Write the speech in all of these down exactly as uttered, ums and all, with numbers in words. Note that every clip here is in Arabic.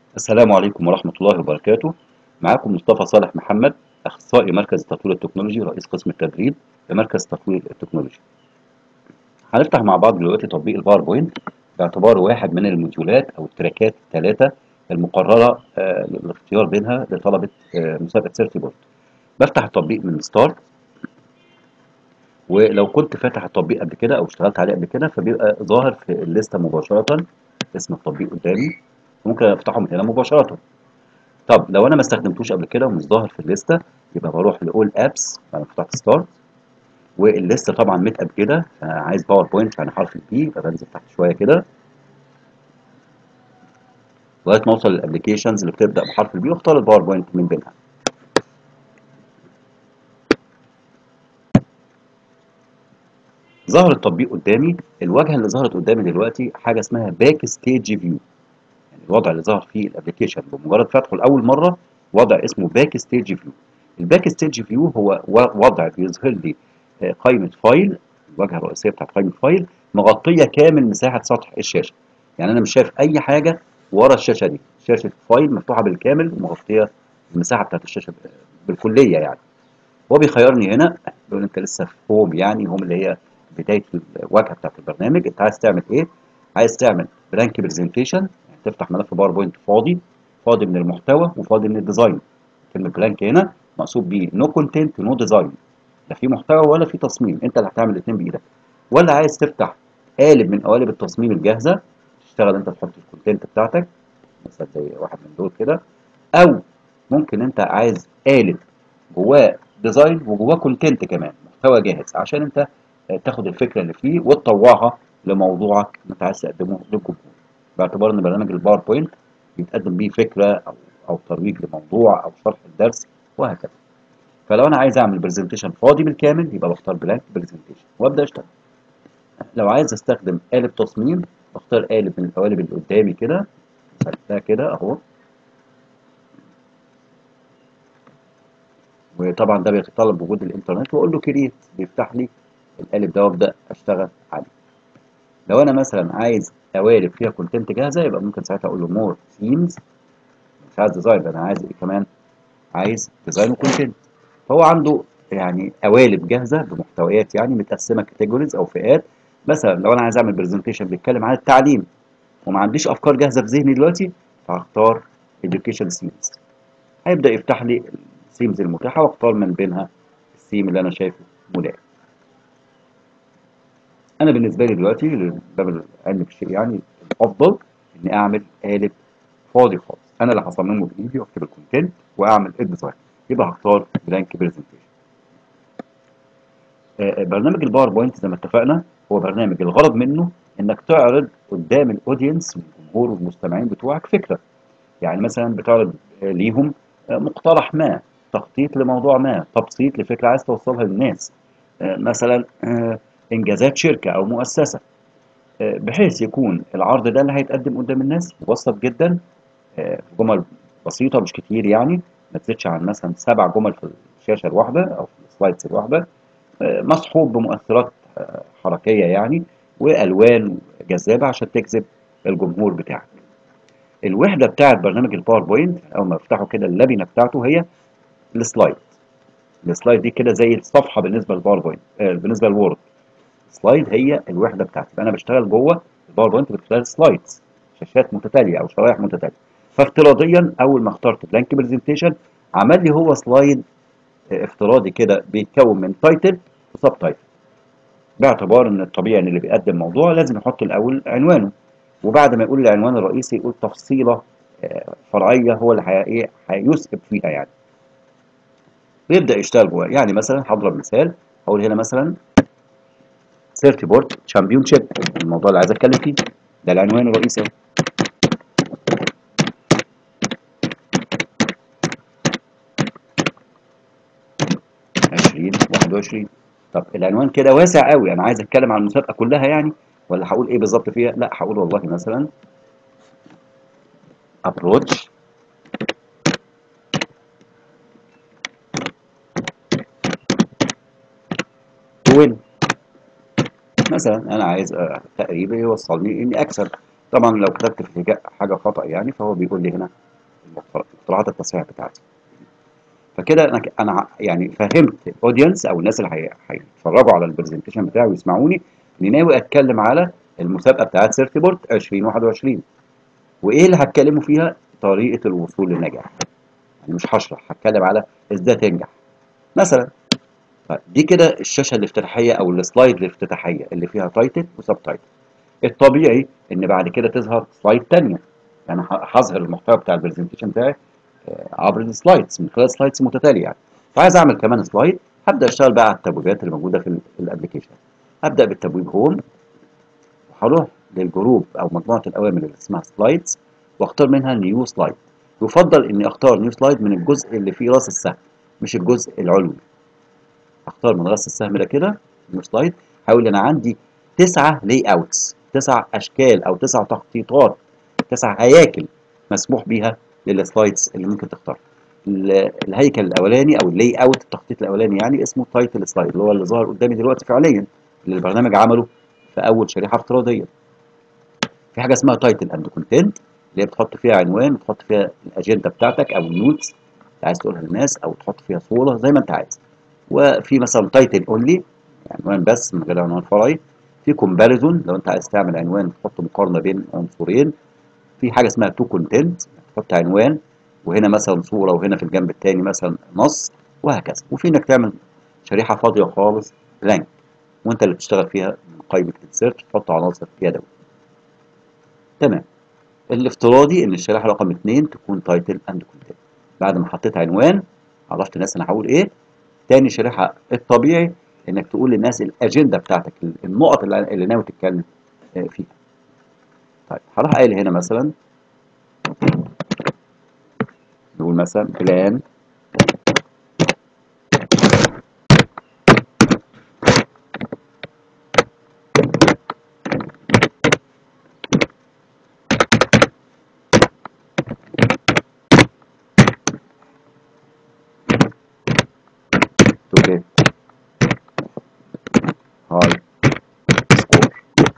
السلام عليكم ورحمة الله وبركاته. معاكم مصطفى صالح محمد، أخصائي مركز تطوير التكنولوجي، رئيس قسم التدريب بمركز تطوير التكنولوجي. هنفتح مع بعض دلوقتي تطبيق الباوربوينت باعتباره واحد من الموديولات أو التراكات الثلاثة المقررة آه، للاختيار بينها لطلبة آه، مسابقة سيرتي بورد. بفتح التطبيق من ستارت، ولو كنت فاتح التطبيق قبل كده أو اشتغلت عليه قبل كده فبيبقى ظاهر في الليستة مباشرة اسم التطبيق قدامي، ممكن أفتحه من هنا مباشرة. طب لو انا ما استخدمتوش قبل كده ومش ظاهر في الليسته، يبقى بروح لاول ابس، انا فتحت ستارت والليسته طبعا متأكده، فانا عايز باوربوينت يعني حرف البي، يبقى بنزل تحت شويه كده لغايه ما اوصل للابلكيشنز اللي بتبدا بحرف البي واختار الباوربوينت من بينها. ظهر التطبيق قدامي. الواجهه اللي ظهرت قدامي دلوقتي حاجه اسمها باك ستيج فيو، يعني الوضع اللي ظهر فيه الابلكيشن بمجرد فتحه لاول مره وضع اسمه باك ستيج فيو. الباك ستيج فيو هو وضع بيظهر لي آه، قائمه فايل، الواجهه الرئيسيه بتاعت قائمه فايل مغطيه كامل مساحه سطح الشاشه. يعني انا مش شايف اي حاجه ورا الشاشه دي، شاشه فايل مفتوحه بالكامل ومغطيه المساحه بتاعت الشاشه بالكليه يعني. هو بيخيرني هنا، بيقول انت لسه في هوم، يعني هوم اللي هي بدايه الواجهه بتاعت البرنامج. انت عايز تعمل ايه؟ عايز تعمل بلانك برزنتيشن، يعني تفتح ملف باوربوينت فاضي، فاضي من المحتوى وفاضي من الديزاين. كلمه بلانك هنا مقصود بيه نو كونتنت نو ديزاين، لا في محتوى ولا في تصميم، انت اللي هتعمل الاثنين بايدك. ولا عايز تفتح قالب من قوالب التصميم الجاهزه، تشتغل انت تحط الكونتنت بتاعتك مثلا زي واحد من دول كده. او ممكن انت عايز قالب جواه ديزاين وجواه كونتنت كمان، محتوى جاهز عشان انت تاخد الفكره اللي فيه وتطوعها لموضوعك اللي انت عايز تقدمه للجمهور، باعتبار ان برنامج الباوربوينت بيتقدم بيه فكره او او ترويج لموضوع او شرح الدرس وهكذا. فلو انا عايز اعمل برزنتيشن فاضي بالكامل يبقى بختار بلانك برزنتيشن وابدا اشتغل. لو عايز استخدم قالب تصميم بختار قالب من القوالب اللي قدامي كده، ده كده اهو. وطبعا ده بيتطلب وجود الانترنت، واقول له كرييت بيفتح لي القالب ده وابدا اشتغل عليه. لو انا مثلا عايز قوالب فيها كونتنت جاهزه يبقى ممكن ساعتها اقول له مور ثيمز، مش عايز ديزاين، انا عايز ايه كمان؟ عايز ديزاين وكونتنت. فهو عنده يعني قوالب جاهزه بمحتويات يعني متقسمه كاتيجوريز او فئات. مثلا لو انا عايز اعمل برزنتيشن بيتكلم عن التعليم وما عنديش افكار جاهزه في ذهني دلوقتي، فهختار education themes، هيبدا يفتح لي الثيمز المتاحه واختار من بينها الثيم اللي انا شايفه ملائم. انا بالنسبه لي دلوقتي لباب العلم بالشيء يعني الافضل اني اعمل قالب فاضي خالص، انا اللي هصممه بايدي واكتب الكونتنت واعمل الديزاين، يبقى هختار بلانك برزنتيشن. برنامج الباوربوينت زي ما اتفقنا هو برنامج الغرض منه انك تعرض قدام الاودينس والجمهور والمستمعين بتوعك فكره. يعني مثلا بتعرض آه، ليهم آه، مقترح ما، تخطيط لموضوع ما، تبسيط لفكره عايز توصلها للناس، آه، مثلا آه، انجازات شركه او مؤسسه، آه، بحيث يكون العرض ده اللي هيتقدم قدام الناس مبسط جدا، آه، في جمل بسيطه مش كتير يعني، ما تزيدش عن مثلا سبع جمل في الشاشه الواحده او في السلايدز الواحده، آه، مصحوب بمؤثرات آه، حركيه يعني والوان جذابه عشان تجذب الجمهور بتاعك. الوحده بتاعه برنامج الباوربوينت اول ما افتحه كده اللبنه بتاعته هي السلايد. السلايد دي كده زي الصفحه بالنسبه للباوربوينت، آه، بالنسبه للوورد. سلايد هي الوحده بتاعتي، فانا بشتغل جوه الباوربوينت من خلال سلايدز، شاشات متتاليه او شرائح متتاليه. فافتراضيا اول ما اخترت بلانك برزنتيشن عمل لي هو سلايد آه، افتراضي كده بيتكون من تايتل وسب تايتل، باعتبار ان الطبيعي ان اللي بيقدم موضوع لازم يحط الاول عنوانه، وبعد ما يقول العنوان الرئيسي يقول تفصيله آه، فرعيه هو اللي هي- ايه هيسقط فيها يعني، ويبدا يشتغل جواه. يعني مثلا هضرب مثال، هقول هنا مثلا سيرتي بورد تشامبيون شيب، الموضوع اللي عايز اتكلم فيه، ده العنوان الرئيسي اهو. عشرين واحد وعشرين. طب العنوان كده واسع قوي، انا عايز اتكلم عن المسابقه كلها يعني، ولا هقول ايه بالظبط فيها؟ لا هقول والله مثلا ابروتش تو وين. مثلا انا عايز آه، تقريبا يوصلني اني اكسب. طبعا لو كتبت في حاجه حاجه خطا يعني، فهو بيقول لي هنا مقترحات التصحيح بتاعتي. فكده انا انا يعني فهمت الاودينس او الناس اللي هيتفرجوا على البرزنتيشن بتاعي ويسمعوني اني ناوي اتكلم على المسابقه بتاعت سيرتيبورت ألفين وواحد وعشرين، وايه اللي هتكلموا فيها؟ طريقه الوصول للنجاح. يعني مش هشرح، هتكلم على ازاي تنجح مثلا. دي كده الشاشه الافتتاحيه او السلايد الافتتاحيه اللي فيها تايتل وسب تايتل. الطبيعي ان بعد كده تظهر سلايد ثانيه، يعني هظهر المحتوى بتاع البرزنتيشن بتاعي عبر السلايدز من خلال سلايدز متتاليه يعني. فعايز اعمل كمان سلايد، هبدا اشتغل بقى على التبويبات اللي موجوده في الابلكيشن. هبدا بالتبويب هوم، وهروح للجروب او مجموعه الاوامر اللي اسمها سلايدز، واختار منها نيو سلايد. يفضل اني اختار نيو سلايد من الجزء اللي فيه راس السهم، مش الجزء العلوي. اختار من راس السهم ده كده نيو سلايد. هقول انا عندي تسعه لاي اوتس، تسع اشكال او تسع تخطيطات، تسع هياكل مسموح بيها للسلايدز اللي ممكن تختارها. الهيكل الاولاني او اللاي اوت، التخطيط الاولاني يعني اسمه تايتل سلايد، اللي هو اللي ظاهر قدامي دلوقتي فعليا، اللي البرنامج عمله في اول شريحه افتراضيه. في حاجه اسمها تايتل اند كونتنت، اللي هي بتحط فيها عنوان، بتحط فيها الاجنده بتاعتك او النوتس اللي عايز تقولها للناس، او تحط فيها صوره زي ما انت عايز. وفي مثلا تايتل اونلي، عنوان بس من غير عنوان فرعي. في كومباريزون، لو انت عايز تعمل عنوان تحط مقارنه بين عنصرين. في حاجه اسمها تو كونتنت، تحط عنوان وهنا مثلا صوره وهنا في الجنب الثاني مثلا نص، وهكذا. وفي انك تعمل شريحه فاضيه خالص بلانك، وانت اللي بتشتغل فيها من قائمه الانسيرت، تحط عناصر يدوي. تمام. الافتراضي ان الشريحه رقم اثنين تكون تايتل اند كونتنت. بعد ما حطيت عنوان عرفت الناس انا هقول ايه. تاني شريحه الطبيعي انك تقول للناس الاجنده بتاعتك، النقط اللي, اللي ناوي تتكلم فيها. طيب هروح قايل هنا مثلا، نقول مثلا بلان to get high score.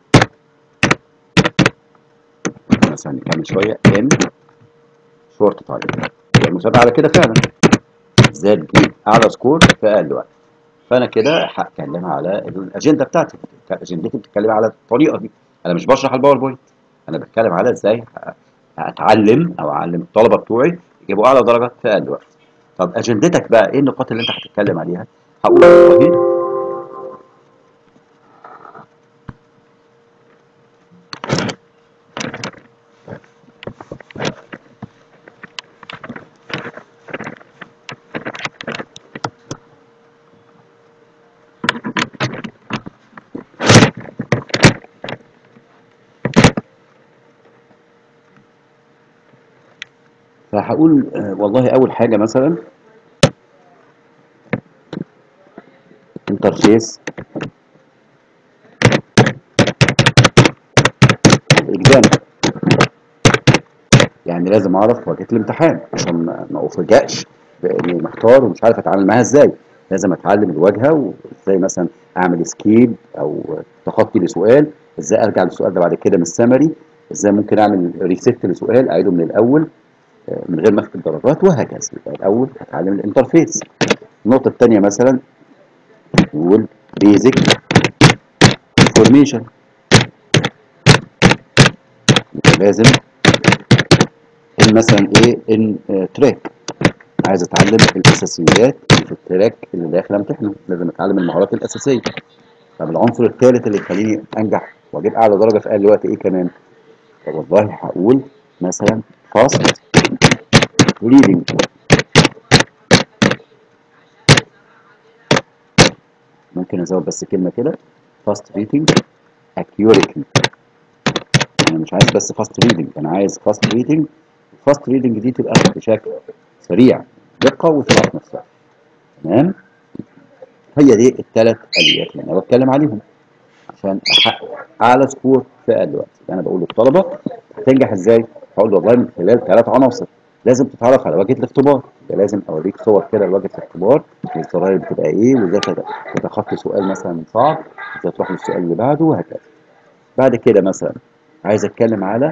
مثلا نكمل شويه in short time. المسابقه على كده فعلا ازاي تجيب اعلى سكور في اقل وقت. فانا كده هتكلم على الاجنده بتاعتي، اجندتي بتتكلم على الطريقه دي. انا مش بشرح الباوربوينت، انا بتكلم على ازاي اتعلم او اعلم الطلبه بتوعي يجيبوا اعلى درجه في اقل وقت. طب اجندتك بقى ايه النقاط اللي انت هتتكلم عليها؟ هقول والله فهقول آه والله اول حاجه مثلا انترفيس الاكزام. يعني لازم اعرف واجهه الامتحان عشان ما افاجئش باني محتار ومش عارف اتعامل معاها ازاي. لازم اتعلم الواجهه، وازاي مثلا اعمل سكيب او تخطي لسؤال، ازاي ارجع للسؤال ده بعد كده من السمري، ازاي ممكن اعمل ريست لسؤال اعيده من الاول من غير ما افقد درجات، وهكذا. يبقى الاول هتعلم الانترفيس. النقطه الثانيه مثلا نقول بيزك انفورميشن. لازم ان مثلا ايه ان تراك، عايز اتعلم الاساسيات اللي في التراك اللي داخل امتحنه، لازم اتعلم المهارات الاساسيه. طب العنصر الثالث اللي يخليني انجح واجيب اعلى درجه في اقل وقت ايه كمان؟ طب والله هقول مثلا فاست ريدنج. ممكن ازود بس كلمه كده، فاست ريدنج اكيوريتلي. انا مش عايز بس فاست ريدنج، انا عايز فاست ريدنج. الفاست ريدنج دي تبقى بشكل سريع، دقه وسرعه في نفس الوقت. تمام. هي دي الثلاث اليات اللي انا بتكلم عليهم عشان احقق اعلى سكور في اقل وقت. انا بقول للطلبه هتنجح ازاي؟ هقول له والله من خلال ثلاث عناصر. لازم تتعرف على واجهه الاختبار، لازم اوريك صور كده لواجهه الاختبار، الزراير بتبقى ايه، وازاي تتخطي سؤال مثلا صعب، ازاي تروح للسؤال اللي بعده، وهكذا. بعد كده مثلا عايز اتكلم على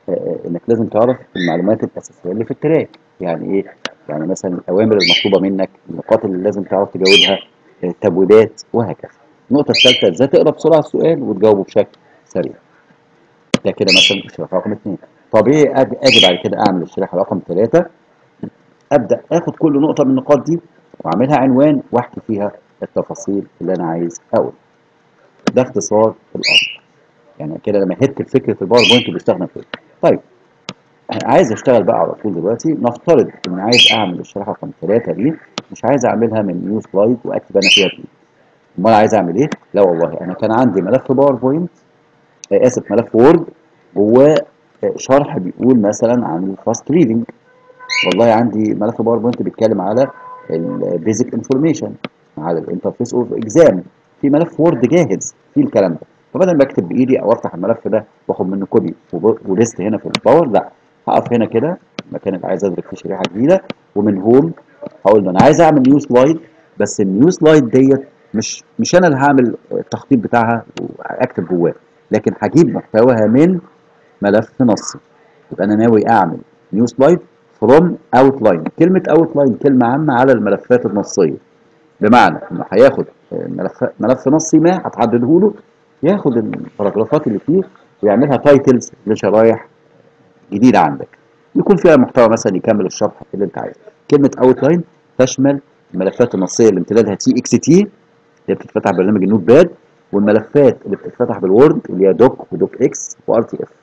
آه، انك لازم تعرف المعلومات الاساسيه اللي في التراك. يعني ايه؟ يعني مثلا الاوامر المطلوبه منك، النقاط اللي لازم تعرف تجاوبها، آه، التبويبات وهكذا. النقطه الثالثه ازاي تقرا بسرعه السؤال وتجاوبه بشكل سريع. ده كده مثلا الشريحه رقم اثنين. طبيعي اجي أجي بعد كده اعمل الشريحه رقم ثلاثه، ابدا اخد كل نقطه من النقاط دي واعملها عنوان واحكي فيها التفاصيل اللي انا عايز اقول. ده اختصار الامر. يعني كده انا مهدت فكره الباوربوينت اللي بيستخدم فيه. طيب انا عايز اشتغل بقى على طول دلوقتي. نفترض ان عايز اعمل الشريحه رقم ثلاثه دي، مش عايز اعملها من نيو سلايد واكتب انا فيها بايدي. امال عايز اعمل ايه؟ لا والله انا كان عندي ملف باوربوينت، آه، اسف ملف وورد، جواه آه، شرح بيقول مثلا عن الفاست ريدنج. والله عندي ملف باوربوينت بيتكلم على البيزك انفورميشن، على الانترفيس اوف اكزام. في ملف وورد جاهز فيه الكلام ده. فبدل ما اكتب بايدي او افتح الملف ده واخد منه كوبي وليست هنا في الباور، لا، هقف هنا كده المكان اللي عايز ادرك فيه شريحه جديده، ومن هوم هقول له انا عايز اعمل نيو سلايد. بس النيو سلايد ديت مش مش انا اللي هعمل التخطيط بتاعها واكتب جواه، لكن هجيب محتواها من ملف نصي. يبقى انا ناوي اعمل نيو سلايد فروم اوتلاين. كلمه اوتلاين كلمه عامه على الملفات النصيه، بمعنى انه هياخد ملف ملف نصي ما هتحدده له، ياخد الباراجرافات اللي فيه ويعملها تايتلز لشرايح جديده عندك، يكون فيها محتوى مثلا يكمل الشرح اللي انت عايزه. كلمه اوتلاين تشمل الملفات النصيه اللي امتدادها تي اكس تي اللي بتتفتح ببرنامج النوت باد، والملفات اللي بتتفتح بالوورد اللي هي دوك ودوك اكس وار تي اف.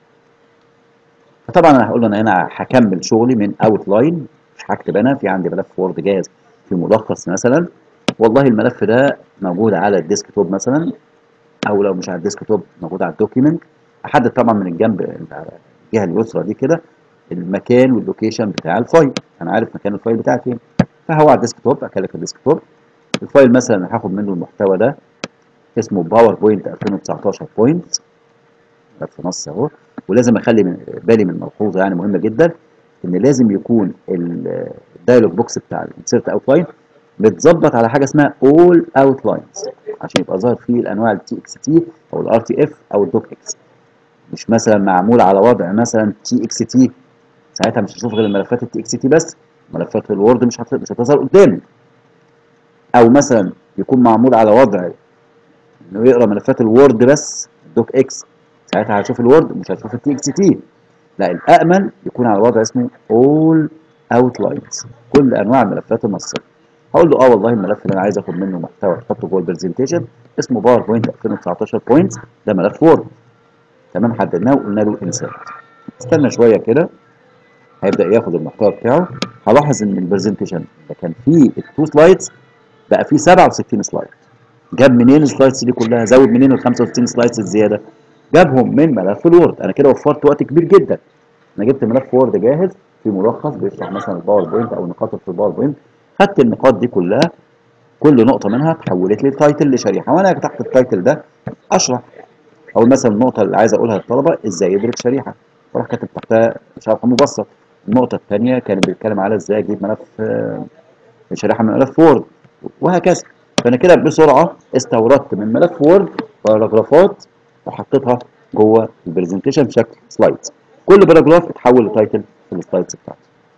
فطبعا انا هقول له انا هنا هكمل شغلي من اوت لاين، مش هكتب انا في عندي ملف وورد جاهز في ملخص مثلا. والله الملف ده موجود على الديسك توب مثلا، او لو مش على الديسك توب موجود على الدوكيمنت. احدد طبعا من الجنب اللي على الجهه اليسرى دي كده المكان واللوكيشن بتاع الفايل، انا عارف مكان الفايل بتاعي فين. فهو على الديسك توب، اكلك الديسك توب. الفايل مثلا هاخد منه المحتوى ده اسمه باوربوينت ألفين وتسعتاشر بوينت، ملف نص اهو. ولازم اخلي من بالي من ملحوظه يعني مهمه جدا، ان لازم يكون الدايلوج بوكس بتاع الانسيرت اوتلاين متظبط على حاجه اسمها اول اوتلاينز، عشان يبقى ظاهر فيه الانواع التي اكس تي او الار تي اف او الدوك اكس. مش مثلا معمول على وضع مثلا تي اكس تي، ساعتها مش هشوف غير الملفات التي اكس تي بس، ملفات الوورد مش هت- مش هتظهر قدامي. او مثلا يكون معمول على وضع انه يقرا ملفات الوورد بس دوك اكس، ساعتها هشوف الوورد مش هشوف التي اكس تي. لا، الامن يكون على وضع اسمه all outlines، كل انواع الملفات النصيه. هقول له اه والله الملف اللي انا عايز اخد منه محتوى احطه جوه البرزنتيشن اسمه باوربوينت ألفين وتسعتاشر بوينتس، ده ملف وورد. تمام، حددناه وقلنا له انسيرت. استنى شويه كده، هيبدا ياخد المحتوى بتاعه. هلاحظ ان البرزنتيشن ده كان فيه التو سلايدز بقى فيه سبعة وستين سلايد. جاب منين السلايدز دي كلها؟ زود منين ال خمسة وستين سلايدز الزياده؟ جابهم من ملف الوورد. انا كده وفرت وقت كبير جدا. انا جبت ملف وورد جاهز في ملخص بيشرح مثلا الباوربوينت او النقاط في الباوربوينت، خدت النقاط دي كلها، كل نقطه منها اتحولت لي تايتل لشريحه، وانا تحت التايتل ده اشرح. او مثلا النقطه اللي عايز اقولها للطلبه ازاي يدرك شريحه، واروح كاتب تحتها شرح مبسط. النقطه الثانيه كان بيتكلم على ازاي اجيب ملف آه، شريحه من ملف وورد، وهكذا. فانا كده بسرعه استوردت من ملف وورد باراجرافات وحطيتها جوه البرزنتيشن بشكل سلايدز. كل باراجراف اتحول لتايتل في السلايدز بتاعتي.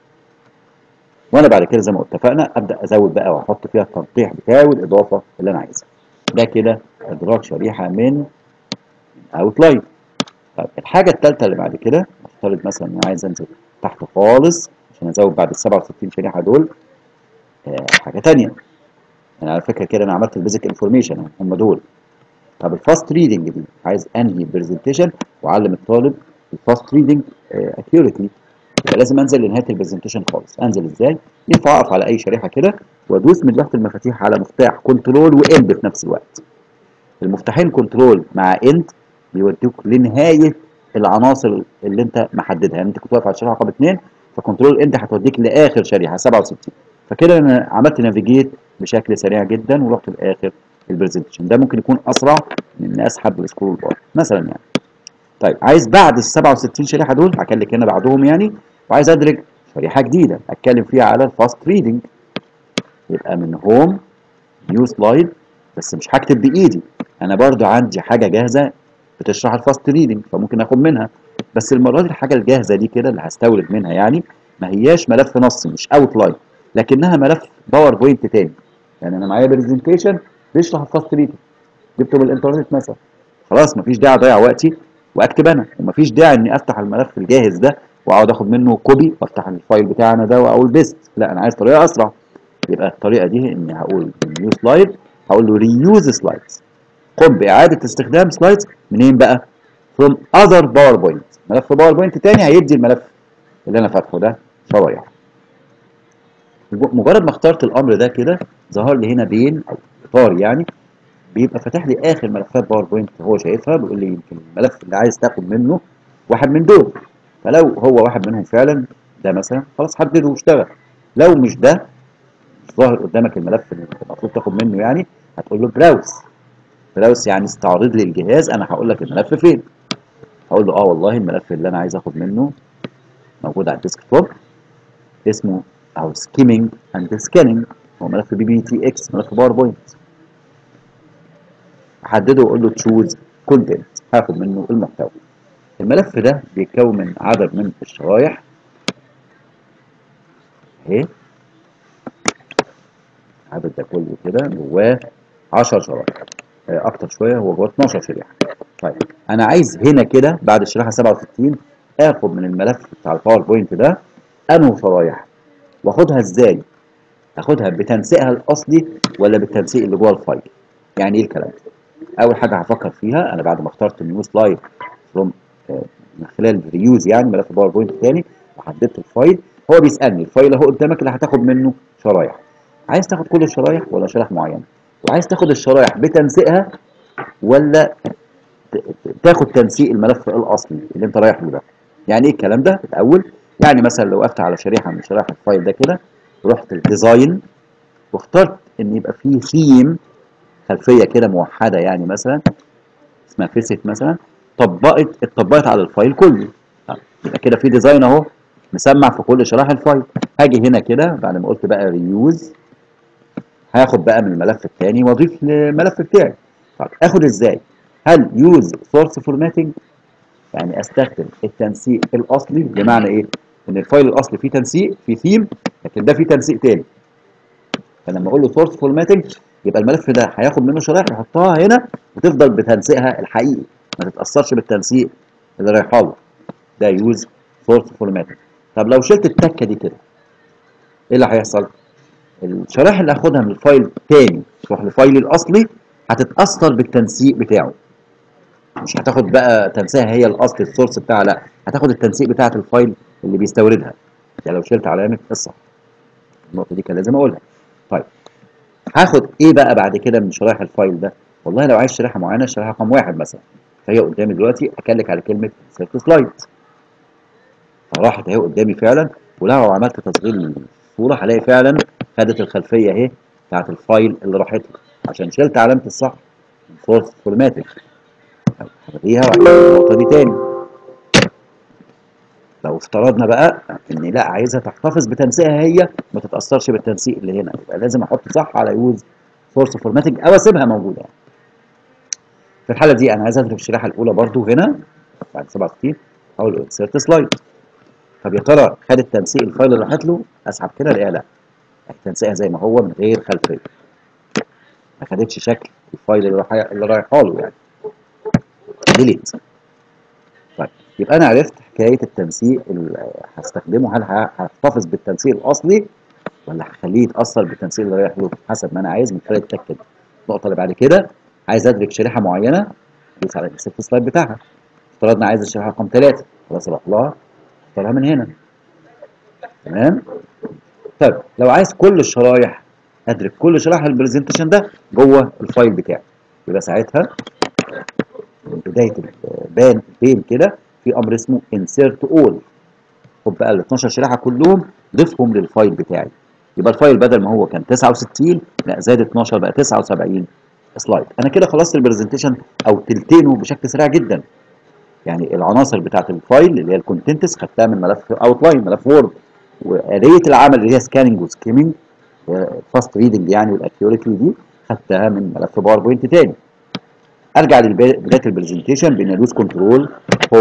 وانا بعد كده زي ما اتفقنا ابدا ازود بقى واحط فيها التنقيح بتاعي والاضافه اللي انا عايزها. ده كده ادراك شريحه من اوتلاين. طيب الحاجه الثالثه اللي بعد كده، افترض مثلا انا عايز انزل تحت خالص عشان ازود بعد ال سبعة وستين شريحه دول آه حاجه ثانيه. انا على فكره كده انا عملت البيزك انفورميشن هم دول. طب الفاست ريدنج دي عايز انهي برزنتيشن واعلم الطالب الفاست ريدنج اكيوريتلي، يبقى لازم انزل لنهايه البرزنتيشن خالص. انزل ازاي؟ ينفع اقف على اي شريحه كده وادوس من لوحه المفاتيح على مفتاح كنترول واند في نفس الوقت. المفتاحين كنترول مع اند بيودوك لنهايه العناصر اللي انت محددها. يعني انت كنت واقف على الشريحه رقم اثنين، فكنترول اند هتوديك لاخر شريحه سبعة وستين. فكده انا عملت نافيجيت بشكل سريع جدا ورحت لاخر البرزنتيشن. ده ممكن يكون اسرع من ان اسحب السكرول بار مثلا يعني. طيب عايز بعد ال سبعة وستين شريحه دول هكلك هنا بعدهم يعني، وعايز ادرج شريحه جديده اتكلم فيها على الفاست ريدنج، يبقى من هوم نيو سلايد. بس مش هكتب بايدي، انا برضو عندي حاجه جاهزه بتشرح الفاست ريدنج فممكن اخد منها. بس المره دي الحاجه الجاهزه دي كده اللي هستورد منها يعني ما هياش ملف نصي، مش اوت لاين، لكنها ملف باوربوينت تاني. يعني انا معايا برزنتيشن بيشرح الفاست ريدنج، جبته من الانترنت مثلا، خلاص مفيش داعي اضيع وقتي واكتب انا، ومفيش داعي اني افتح الملف الجاهز ده واقعد اخد منه كوبي وافتح الفايل بتاعنا ده واقول بيست. لا، انا عايز طريقه اسرع. يبقى الطريقه دي اني هقول نيو سلايد، هقول له ريوز سلايدز، قم باعاده استخدام سلايدز منين بقى؟ فروم اذر باوربوينت، ملف باوربوينت تاني هيدي الملف اللي انا فاتحه ده شرايح. مجرد ما اخترت الامر ده كده ظهر لي هنا بين او اطار يعني، بيبقى فاتح لي اخر ملفات باوربوينت هو شايفها، بيقول لي يمكن الملف اللي عايز تاخد منه واحد من دول. فلو هو واحد منهم فعلا ده مثلا، خلاص حدده واشتغل. لو مش ده، مش ظاهر قدامك الملف اللي المفروض تاخد منه يعني، هتقول له براوس. براوس يعني استعرض لي الجهاز، انا هقول لك الملف فين. هقول له اه والله الملف اللي انا عايز اخد منه موجود على الديسك توب، اسمه او سكيمينج اند سكاننج، هو ملف بي بي تي اكس، ملف باوربوينت. احدده واقول له تشوز كونتنت، هاخد منه المحتوى. الملف ده بيتكون من عدد من الشرايح اهي، العدد ده كله كده جواه عشر شرايح، اكتر شويه، هو جواه اتناشر شريحه. طيب انا عايز هنا كده بعد الشريحه سبعة وستين اخد من الملف بتاع الباوربوينت ده انه شرايح، واخدها ازاي؟ اخدها بتنسيقها الاصلي ولا بالتنسيق اللي جوه الفايل؟ يعني ايه الكلام ده؟ اول حاجه هفكر فيها انا بعد ما اخترت نيو سلايد فروم من خلال ريوز يعني ملف باوربوينت تاني وحددت الفايل، هو بيسالني الفايل اهو قدامك اللي هتاخد منه شرايح، عايز تاخد كل الشرايح ولا شريحه معينه؟ وعايز تاخد الشرايح بتنسيقها ولا تاخد تنسيق الملف الاصلي اللي انت رايح له ده؟ يعني ايه الكلام ده الاول؟ يعني مثلا لو وقفت على شريحه من شرائح الفايل ده كده، ورحت الديزاين واخترت ان يبقى فيه ثيم، خلفيه كده موحده يعني مثلا اسمها فيسيت مثلا، طبقت اتطبقت على الفايل كله، يبقى كده في ديزاين اهو مسمع في كل شرائح الفايل. هاجي هنا كده بعد ما قلت بقى ريوز، هاخد بقى من الملف الثاني واضيف للملف بتاعي. طب اخد ازاي؟ هل يوز سورس فورماتنج، يعني استخدم التنسيق الاصلي، بمعنى ايه؟ ان الفايل الاصلي فيه تنسيق فيه ثيم، لكن ده فيه تنسيق تاني. فلما اقول له سورس فورماتنج يبقى الملف ده هياخد منه شرائح يحطها هنا وتفضل بتنسيقها الحقيقي، ما تتاثرش بالتنسيق اللي رايحه له. ده يوز سورس فورماتنج. طب لو شلت التكه دي كده ايه اللي هيحصل؟ الشرائح اللي هاخدها من الفايل تاني تروح لفايلي الاصلي هتتاثر بالتنسيق بتاعه، مش هتاخد بقى تنسيقها هي الاصل السورس بتاعها، لا هتاخد التنسيق بتاعه الفايل اللي بيستوردها. يعني لو شلت علامه الصح، النقطه دي كان لازم اقولها. طيب هاخد ايه بقى بعد كده من شرائح الفايل ده؟ والله لو عايز شريحه معينه، شريحه رقم واحد مثلا، فهي قدامي دلوقتي اكلك على كلمه انسيرت سلايد، فراحت اهي قدامي فعلا، ولو عملت تصغير للصوره هلاقي فعلا خدت الخلفيه اهي بتاعت الفايل اللي راحت له، عشان شلت علامه الصح من سورس فورماتنج. هلغيها واعمل النقطه دي تاني. لو افترضنا بقى ان لا عايزها تحتفظ بتنسيقها هي ما تتاثرش بالتنسيق اللي هنا، يبقى لازم احط صح على يوز سورس فورماتنج او اسيبها موجوده يعني. في الحاله دي انا عايز اضرب الشريحه الاولى برضو هنا بعد سبعة وستين، اقول له انسيرت سلايد. طب يا ترى خدت تنسيق الفايل اللي راحت له؟ اسحب كده الاقيها لا، تنسيقها زي ما هو من غير خلفيه، ما خدتش شكل الفايل اللي رايح اللي رايحه له يعني. ديليت. طيب يبقى انا عرفت حكايه التنسيق اللي هستخدمه، هل هحتفظ بالتنسيق الاصلي ولا هخليه يتاثر بالتنسيق اللي رايح له حسب ما انا عايز من خلال التك كده. النقطه اللي بعد كده عايز ادرك شريحه معينه، ادوس على الانسيرت سلايد بتاعها. افترضنا عايز الشريحه رقم ثلاثة، خلاص اروح لها اختارها من هنا. تمام؟ طيب لو عايز كل الشرايح، ادرك كل شرائح البرزنتيشن ده جوه الفايل بتاعي، يبقى ساعتها من بدايه البان بين كده في امر اسمه انسيرت اول. خد بقى ال اتناشر شريحه كلهم ضيفهم للفايل بتاعي، يبقى الفايل بدل ما هو كان تسعة وستين لا زاد اتناشر بقى تسعة وسبعين سلايد. انا كده خلصت البرزنتيشن او تلتينه بشكل سريع جدا. يعني العناصر بتاعت الفايل اللي هي الكونتنتس خدتها من ملف اوتلاين، ملف وورد، وآلية العمل اللي هي سكاننج وسكيمنج فاست ريدنج يعني والاكيوريتي دي خدتها من ملف باوربوينت تاني. ارجع لبدايه البرزنتيشن بان ادوس كنترول هوم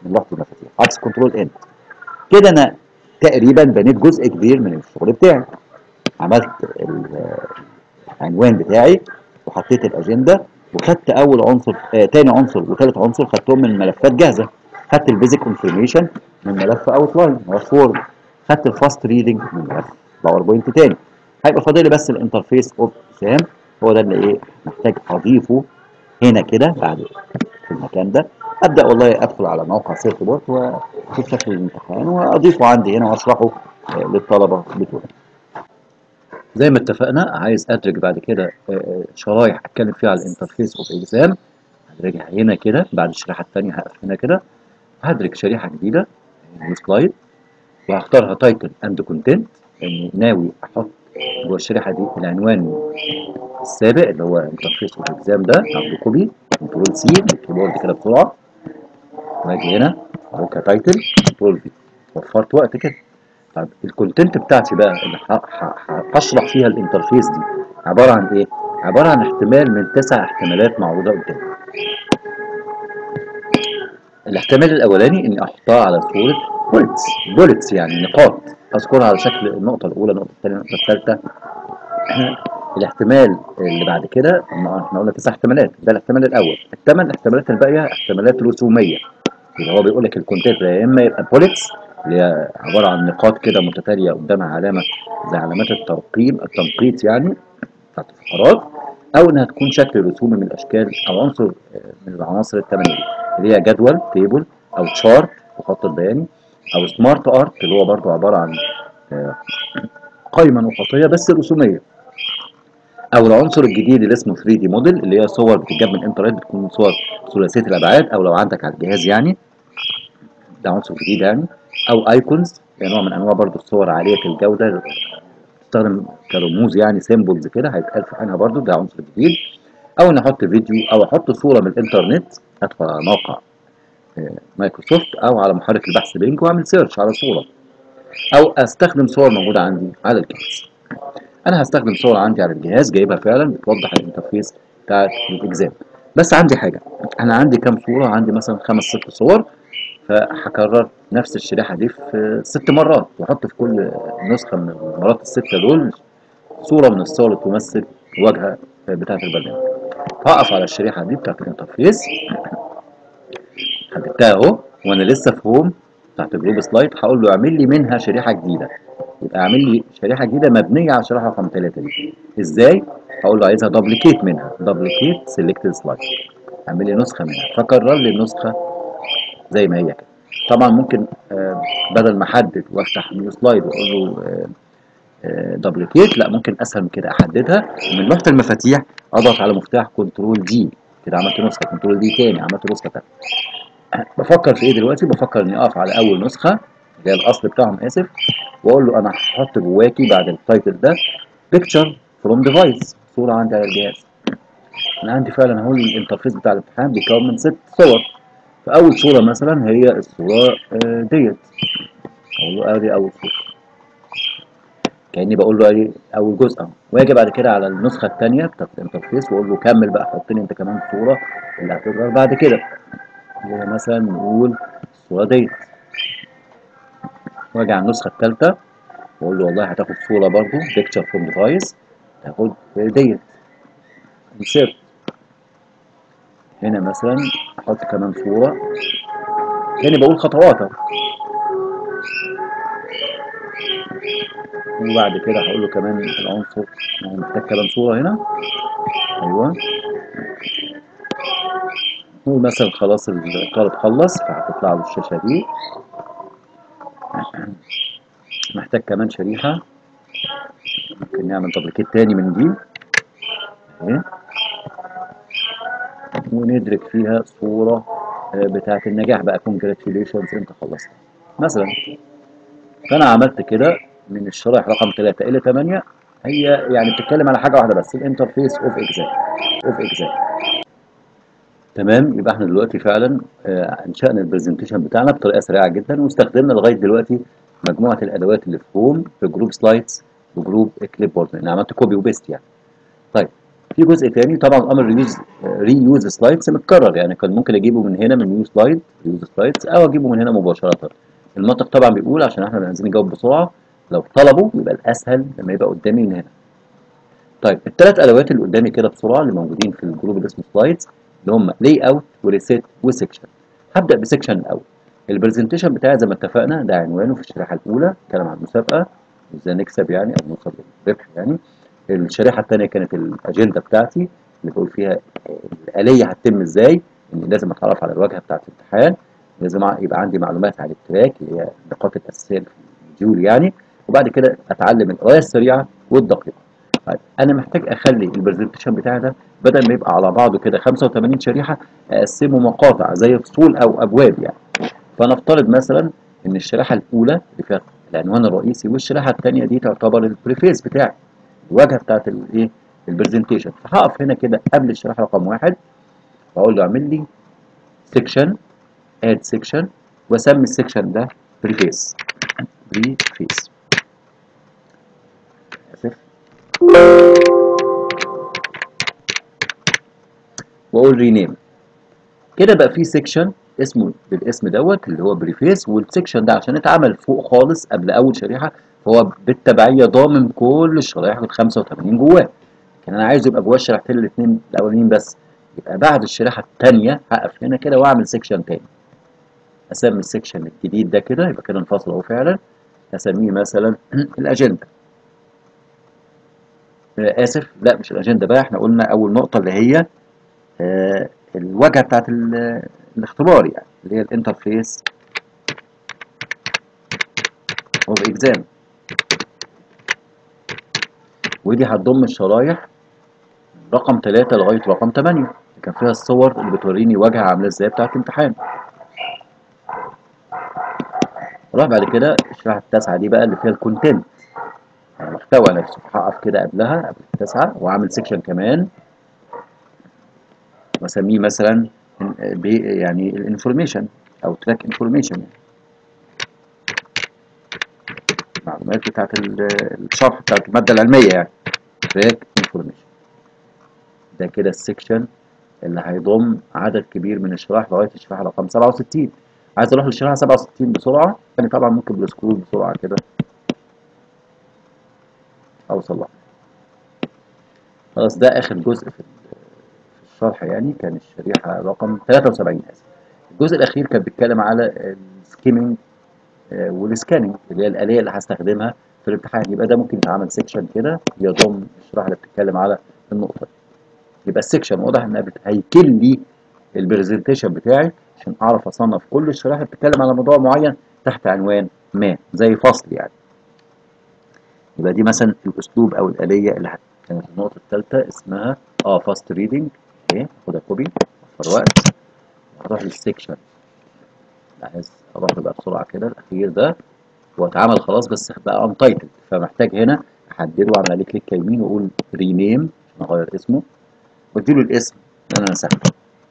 من لوحه المفاتيح عكس كنترول ان. كده انا تقريبا بنيت جزء كبير من الشغل بتاعي. عملت العنوان بتاعي وحطيت الاجنده وخدت اول عنصر آه تاني عنصر وثالث عنصر خدتهم من ملفات جاهزه. خدت البيزك انفورميشن من ملف اوتلاين وورد. خدت الفاست ريدنج من ملف باوربوينت تاني. هيبقى فاضل لي بس الانترفيس اوف اكزام، هو ده اللي ايه محتاج اضيفه هنا كده بعد في المكان ده. ابدا والله ادخل على موقع سيرت بورت واشوف شكل الامتحان واضيفه عندي هنا واشرحه آه للطلبه بتوعي. زي ما اتفقنا عايز ادرج بعد كده شرايح اتكلم فيها على الانترفيس اوف اكزام. هدرجها هنا كده بعد الشريحه الثانيه هقف هنا كده. هدرج شريحه جديده نيو سلايد وهختارها تايتل اند كونتنت لاني ناوي احط جوه الشريحه دي العنوان السابق اللي هو انترفيس اوف اكزام ده. هاخده كوبي كنترول سي من الكيبورد كده بسرعه واجي هنا اهو كتايتل كنترول في. وفرت وقت كده. طيب الكونتنت بتاعتي بقى اللي هشرح فيها الانترفيس دي عباره عن ايه؟ عباره عن احتمال من تسع احتمالات معروضه قدامي. الاحتمال الاولاني اني احطها على صوره بولتس، بولتس يعني نقاط اذكرها على شكل النقطه الاولى، النقطه الثانيه، النقطه الثالثه. الاحتمال اللي بعد كده احنا قلنا تسع احتمالات، ده الاحتمال الاول. الثمان احتمالات الباقيه احتمالات رسوميه. يبقى هو بيقول لك الكونتنت يا اما يبقى بوليتس اللي هي عباره عن نقاط كده متتاليه قدامها علامه زي علامات الترقيم التنقيط يعني بتاعت الفقرات، او انها تكون شكل رسومي من الاشكال او عنصر من العناصر الثمانيه اللي هي جدول تيبل او تشارت وخط البياني او سمارت ارت اللي هو برضو عباره عن قائمه نقطيه بس رسوميه، او العنصر الجديد اللي اسمه ثري دي موديل اللي هي صور بتتجاب من الانترنت بتكون صور ثلاثيه الابعاد او لو عندك على الجهاز يعني ده عنصر جديد يعني، او ايكونز نوع من انواع برضو الصور عاليه الجوده تستخدم كرموز يعني سيمبلز كده هيتقال في عنها برضو ده عنصر جديد، او ان احط فيديو او احط صوره من الانترنت ادخل على موقع مايكروسوفت او على محرك البحث بينج واعمل سيرش على صوره، او استخدم صور موجوده عندي على الجهاز. انا هستخدم صور عندي على الجهاز جايبها فعلا بتوضح الانترفيس بتاعت الاكزام. بس عندي حاجه، انا عندي كام صوره؟ عندي مثلا خمس ست صور، فهكرر نفس الشريحه دي في ست مرات واحط في كل نسخه من المرات السته دول صوره من الصور اللي تمثل الواجهه بتاعه البرنامج. هقف على الشريحه دي بتاعه الانترفيس حددتها اهو وانا لسه في هوم بتاعت الجروب سلايد. هقول له اعمل لي منها شريحه جديده، يبقى اعمل لي شريحه جديده مبنيه على الشريحه رقم ثلاثة دي. ازاي؟ هقول له عايزها دبليكيت منها، دبليكيت سيلكتد سلايد، اعمل لي نسخه منها فكرر لي النسخه زي ما هي كده. طبعا ممكن آه بدل ما احدد وافتح نيو سلايد واقول له آه آه دبليكيت، لا ممكن اسهل من كده احددها من لوحه المفاتيح اضغط على مفتاح كنترول دي كده عملت نسخه، كنترول دي تاني عملت نسخه ثانيه. بفكر في ايه دلوقتي؟ بفكر اني اقف على اول نسخه اللي هي الاصل بتاعهم اسف، واقول له انا هحط جواكي بعد التايتل ده بيكتشر فروم ديفايس، صوره عندي على الجهاز. انا عندي فعلا اهو الانترفيس بتاع الامتحان بيتكون من ست صور. فاول صوره مثلا هي الصوره ديت، اقول له ادي اول صوره كاني بقول له ادي اول جزء اهو، واجي بعد كده على النسخه الثانيه بتاعت الانترفيس واقول له كمل بقى حط لي انت كمان صوره اللي هتظهر بعد كده، اللي مثلا نقول الصوره ديت. واجي على النسخه الثالثه واقول له والله هتاخد صوره برضو بيكتشر فروم ديفايس تاخد ديت انسيرت. هنا مثلا احط كمان صوره تاني بقول خطواتها، وبعد كده هقول له كمان العنصر يعني محتاج كمان صوره هنا. ايوه نقول مثلا خلاص الطالب خلص فهتطلع له الشاشه دي. محتاج كمان شريحه ممكن نعمل دبليكيت تاني من دي اهي وندرك فيها صوره بتاعه النجاح بقى كونجراتيوليشنز انت خلصت مثلا. فانا عملت كده من الشرائح رقم ثلاثة الى ثمانية، هي يعني بتتكلم على حاجه واحده بس الانترفيس اوف اكزام اوف اكزام. تمام، يبقى احنا دلوقتي فعلا آه انشأنا البرزنتيشن بتاعنا بطريقه سريعه جدا واستخدمنا لغايه دلوقتي مجموعه الادوات اللي في هوم في جروب سلايدز وجروب كليب بورد، انا عملت كوبي وبيست يعني. طيب في جزء تاني طبعا امر ريوز ريوز سلايدز متكرر، يعني كان ممكن اجيبه من هنا من نيو سلايد ريوز سلايدز او اجيبه من هنا مباشره. المنطق طبعا بيقول عشان احنا عايزين نجاوب بسرعه، لو طلبوا يبقى الاسهل لما يبقى قدامي من هنا. طيب الثلاث ادوات اللي قدامي كده بسرعه اللي موجودين في الجروب اللي اسمه سلايدز اللي هم لاي اوت وريسيت وسكشن. هبدا بسكشن الاول. البرزنتيشن بتاعي زي ما اتفقنا ده عنوانه في الشريحه الاولى كلام عن المسابقه وازاي نكسب يعني او نوصل للربح يعني. الشريحه الثانيه كانت الاجنده بتاعتي اللي بقول فيها الاليه هتتم ازاي، ان لازم اتعرف على الواجهه بتاعت الامتحان، لازم يبقى عندي معلومات عن التراك اللي هي النقاط الاساسيه في الجول يعني، وبعد كده اتعلم القرايه السريعه والدقيقه. طيب انا محتاج اخلي البرزنتيشن بتاعي ده بدل ما يبقى على بعضه كده خمسة وثمانين شريحه اقسمه مقاطع زي فصول او ابواب يعني. فنفترض مثلا ان الشريحه الاولى اللي فيها العنوان الرئيسي والشريحه الثانيه دي تعتبر البريفيس بتاعي، الواجهه بتاعت الايه البرزنتيشن. فهقف هنا كده قبل الشريحه رقم واحد واقول له اعمل لي سيكشن اد سيكشن واسمي السيكشن ده بريفيس بريفيس اسف واقول رينيم. كده بقى في سيكشن اسمه بالاسم دوت اللي هو بريفيس، والسيكشن ده عشان اتعمل فوق خالص قبل اول شريحه فهو بالتبعيه ضامن كل الشرايح ال خمسة وثمانين جواه. كان انا عايزه يبقى جواه الشريحتين الاثنين الاولانيين بس، يبقى بعد الشريحه الثانيه هقف هنا كده واعمل سيكشن تاني. اسمي السيكشن الجديد ده كده يبقى كده انفصل اهو فعلا، اسميه مثلا الاجنده. آه اسف لا مش الاجنده بقى، احنا قلنا اول نقطه اللي هي آه الواجهه بتاعت الاختبار يعني اللي هي الانترفيس اوف اكزام، ودي هتضم الشرايح رقم ثلاثة لغايه رقم ثمانية كان فيها الصور اللي بتوريني واجهه عامله ازاي بتاعت الامتحان. راح بعد كده الشريحه التاسعه دي بقى اللي فيها الكونتنت المحتوى نفسه، هقف كده قبلها قبل التاسعه واعمل سيكشن كمان واسميه مثلا يعني الانفورميشن او تراك انفورميشن، المعلومات بتاعت الشرح بتاعت الماده العلميه يعني تراك انفورميشن. ده كده السيكشن اللي هيضم عدد كبير من الشرائح لغايه الشريحه رقم سبعة وستين. عايز اروح للشريحه سبعة وستين بسرعه يعني طبعا ممكن بالسكرول بسرعه كده اوصل لها. خلاص ده اخر جزء في الشرح يعني كان الشريحه رقم ثلاثة وسبعين اسف. الجزء الاخير كان بيتكلم على السكيمنج والسكاننج اللي هي الاليه اللي هستخدمها في الامتحان. يبقى ده ممكن يتعمل سيكشن كده يضم الشريحه اللي بتتكلم على النقطه دي. يبقى السيكشن واضح انها بتهيكل لي البرزنتيشن بتاعي عشان اعرف اصنف كل الشرائح اللي بتتكلم على موضوع معين تحت عنوان ما زي فصل يعني. يبقى دي مثلا الاسلوب او الاليه اللي كانت النقطه الثالثه اسمها اه فاست ريدنج. ايه خدها كوبي وفر وقت وهروح للسيكشن. عايز اروح بقى بسرعه كده الاخير ده واتعمل خلاص بس بقى انتايتل، فمحتاج هنا احدده واعمل عليه كليك يمين واقول رينيم عشان اغير اسمه واديله الاسم اللي انا نسخته.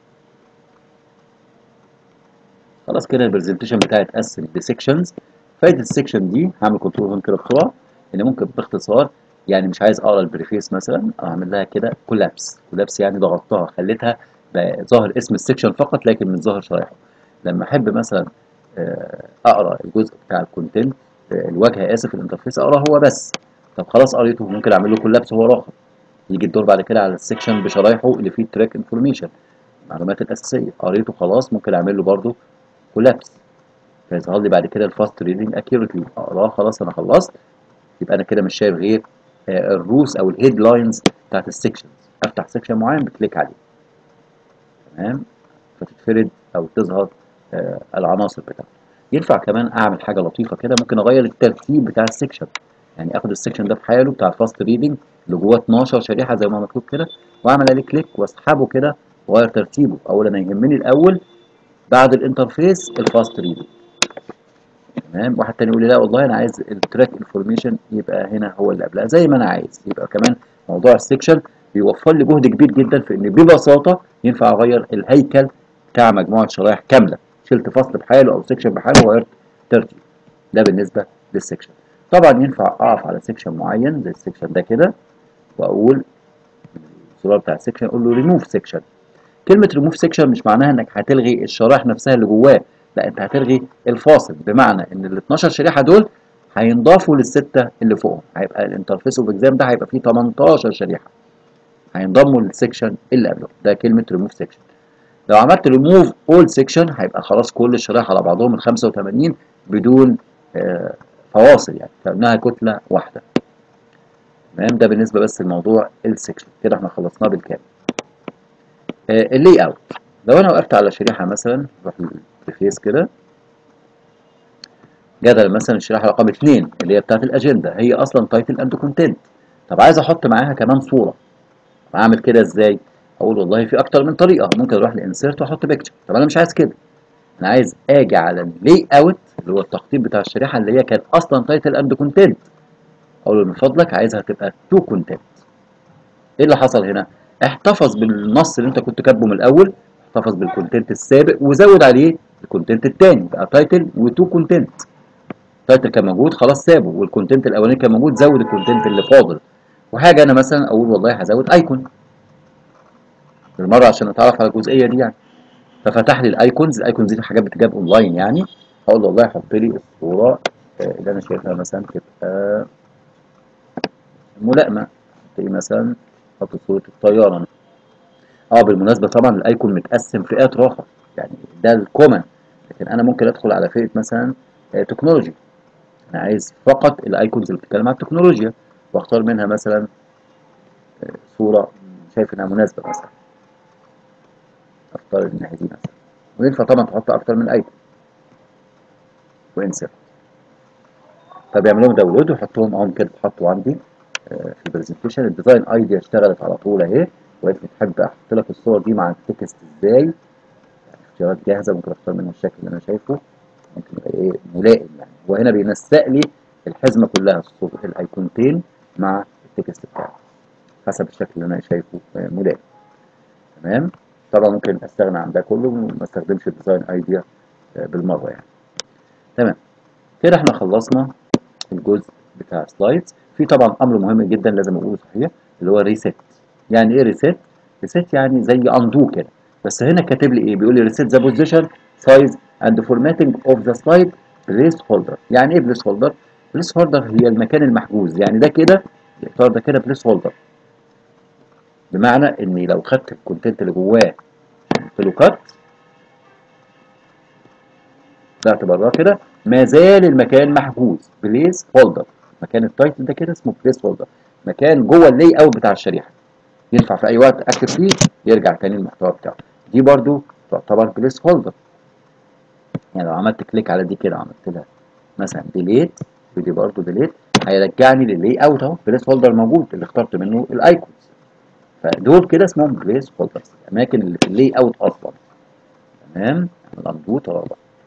خلاص كده البرزنتيشن بتاعي اتقسم لسيكشنز. فايده السيكشن دي هعمل كنترول هون كده بسرعه ان ممكن باختصار يعني مش عايز اقرا البريفيس مثلا اعمل لها كده كولابس. كولابس يعني ضغطتها خليتها ظاهر اسم السيكشن فقط لكن مش ظاهر شرائحه. لما احب مثلا اقرا الجزء بتاع الكونتنت الواجهه اسف الانترفيس اقراه هو بس، طب خلاص قريته ممكن اعمل له كولابس هو اخر. يجي الدور بعد كده على السيكشن بشرايحه اللي فيه تراك انفورميشن المعلومات الاساسيه قريته خلاص ممكن اعمل له برده كولابس فيظهر لي بعد كده الفاست ريدنج اكيوريتلي اقراه خلاص انا خلصت. يبقى انا كده مش شايف غير الروس او الهيد لاينز بتاعت السكشنز. افتح سكشن معين بكليك عليه تمام فتتفرد او تظهر العناصر بتاعته. ينفع كمان اعمل حاجه لطيفه كده ممكن اغير الترتيب بتاع السكشن، يعني اخد السكشن ده في حاله بتاع الفاست ريدنج اللي جواه اتناشر شريحه زي ما مكتوب كده واعمل عليه كليك واسحبه كده واغير ترتيبه. اول انا يهمني الاول بعد الانترفيس الفاست ريدنج تمام. واحد تاني يقول لي لا والله انا عايز التراك انفورميشن يبقى هنا هو اللي قبلها زي ما انا عايز. يبقى كمان موضوع السكشن بيوفر لي جهد كبير جدا في ان ببساطه ينفع اغير الهيكل بتاع مجموعه شرايح كامله. شلت فصل بحاله او سكشن بحاله وغيرت ترتيب. ده بالنسبه للسكشن. طبعا ينفع اقف على سكشن معين زي السكشن ده كده واقول الزرار بتاع السكشن اقول له ريموف سكشن. كلمه ريموف سكشن مش معناها انك هتلغي الشرائح نفسها اللي جواه، لا انت هتلغي الفاصل، بمعنى ان ال اتناشر شريحه دول هينضافوا للسته اللي فوقهم، هيبقى الانترفيس اوف اكزام ده هيبقى فيه تمنتاشر شريحه هينضموا للسكشن اللي قبله، ده كلمه ريموف سكشن. لو عملت ريموف اول سكشن هيبقى خلاص كل الشرائح على بعضهم ال خمسة وتمانين بدون آه فواصل، يعني كانها كتله واحده. تمام، ده بالنسبه بس لموضوع السكشن، كده احنا خلصناه بالكامل. آه اللي اوت، لو انا وقفت على شريحه مثلا، نروح للفيس كده، جدل مثلا الشريحه رقم اتنين اللي هي بتاعت الاجنده، هي اصلا تايتل اند كونتنت. طب عايز احط معاها كمان صوره، اعمل كده ازاي؟ اقول والله في اكتر من طريقه، ممكن اروح لانسيرت واحط بيكتشر. طب انا مش عايز كده، انا عايز اجي على اللاي اوت اللي هو التخطيط بتاع الشريحه اللي هي كانت اصلا تايتل اند كونتنت، اقول له من فضلك عايزها تبقى تو كونتنت. ايه اللي حصل هنا؟ احتفظ بالنص اللي انت كنت كاتبه من الاول، احتفظ بالكونتنت السابق وزود عليه الكونتنت الثاني، بقى تايتل وتو كونتنت. التايتل كان موجود خلاص سابه، والكونتنت الاولاني كان موجود زود الكونتنت اللي فاضل. وحاجه انا مثلا اقول والله هزود ايكون بالمره عشان اتعرف على الجزئيه دي يعني، ففتح لي الايكونز. الايكونز دي حاجات بتجاب اونلاين يعني، هقول له والله حط لي الصوره اللي انا شايفها مثلا تبقى ملائمه، حط لي مثلا، حط صوره الطياره. اه بالمناسبه طبعا الايكون متقسم فئات راحه، يعني ده الكومن، لكن انا ممكن ادخل على فئه مثلا آه، تكنولوجي، انا عايز فقط الايكونز اللي بتتكلم عن التكنولوجيا، واختار منها مثلا آه، صوره شايف انها مناسبه، مثلا اختار الناحيه دي مثلا، وينفع طبعا تحط اكتر من ايكون وانسر. فبيعمل لهم داونلود ويحطهم اهم كده، اتحطوا عندي آه، في البرزنتيشن. الديزاين ايديا اشتغلت على طول اهي، وقالت لي تحب احط لك الصور دي مع التكست ازاي؟ اختيارات جاهزه، ممكن اختار منها الشكل اللي انا شايفه، ممكن يبقى ايه ملائم يعني. هو هنا بينسق لي الحزمه كلها، الصور الايقونتين مع التكست بتاعه حسب الشكل اللي انا شايفه آه، ملائم. تمام، طبعا ممكن استغنى عن ده كله وما استخدمش الديزاين ايديا آه، بالمره يعني. تمام، كده احنا خلصنا الجزء بتاع سلايدز. في طبعا امر مهم جدا لازم اقوله صحيح، اللي هو ريسيت. يعني ايه ريسيت؟ ريسيت يعني زي اندو كده، بس هنا كاتب لي ايه؟ بيقول لي ريسيت ذا بوزيشن سايز اند فورماتنج اوف ذا سلايد بليس هولدر. يعني ايه بليس هولدر؟ بليس هولدر هي المكان المحجوز، يعني ده كده الاطار ده كده بليس هولدر، بمعنى اني لو خدت الكونتنت اللي جواه قلت له كات، طلعت براه كده، ما زال المكان محجوز بليس هولدر. مكان التايتل ده كده اسمه بليس هولدر، مكان جوه اللاي اوت بتاع الشريحه، ينفع في اي وقت اكتب فيه يرجع تاني المحتوى بتاعه. دي برده تعتبر بليس هولدر. يعني لو عملت كليك على دي كده وعملت لها مثلا ديليت، ودي برده ديليت، هيرجعني لللاي اوت اهو، بليس هولدر موجود اللي اخترت منه الايكونز. فدول كده اسمهم بليس هولدرز، الاماكن اللي في اللاي اوت اصلا. تمام، مظبوط اهو.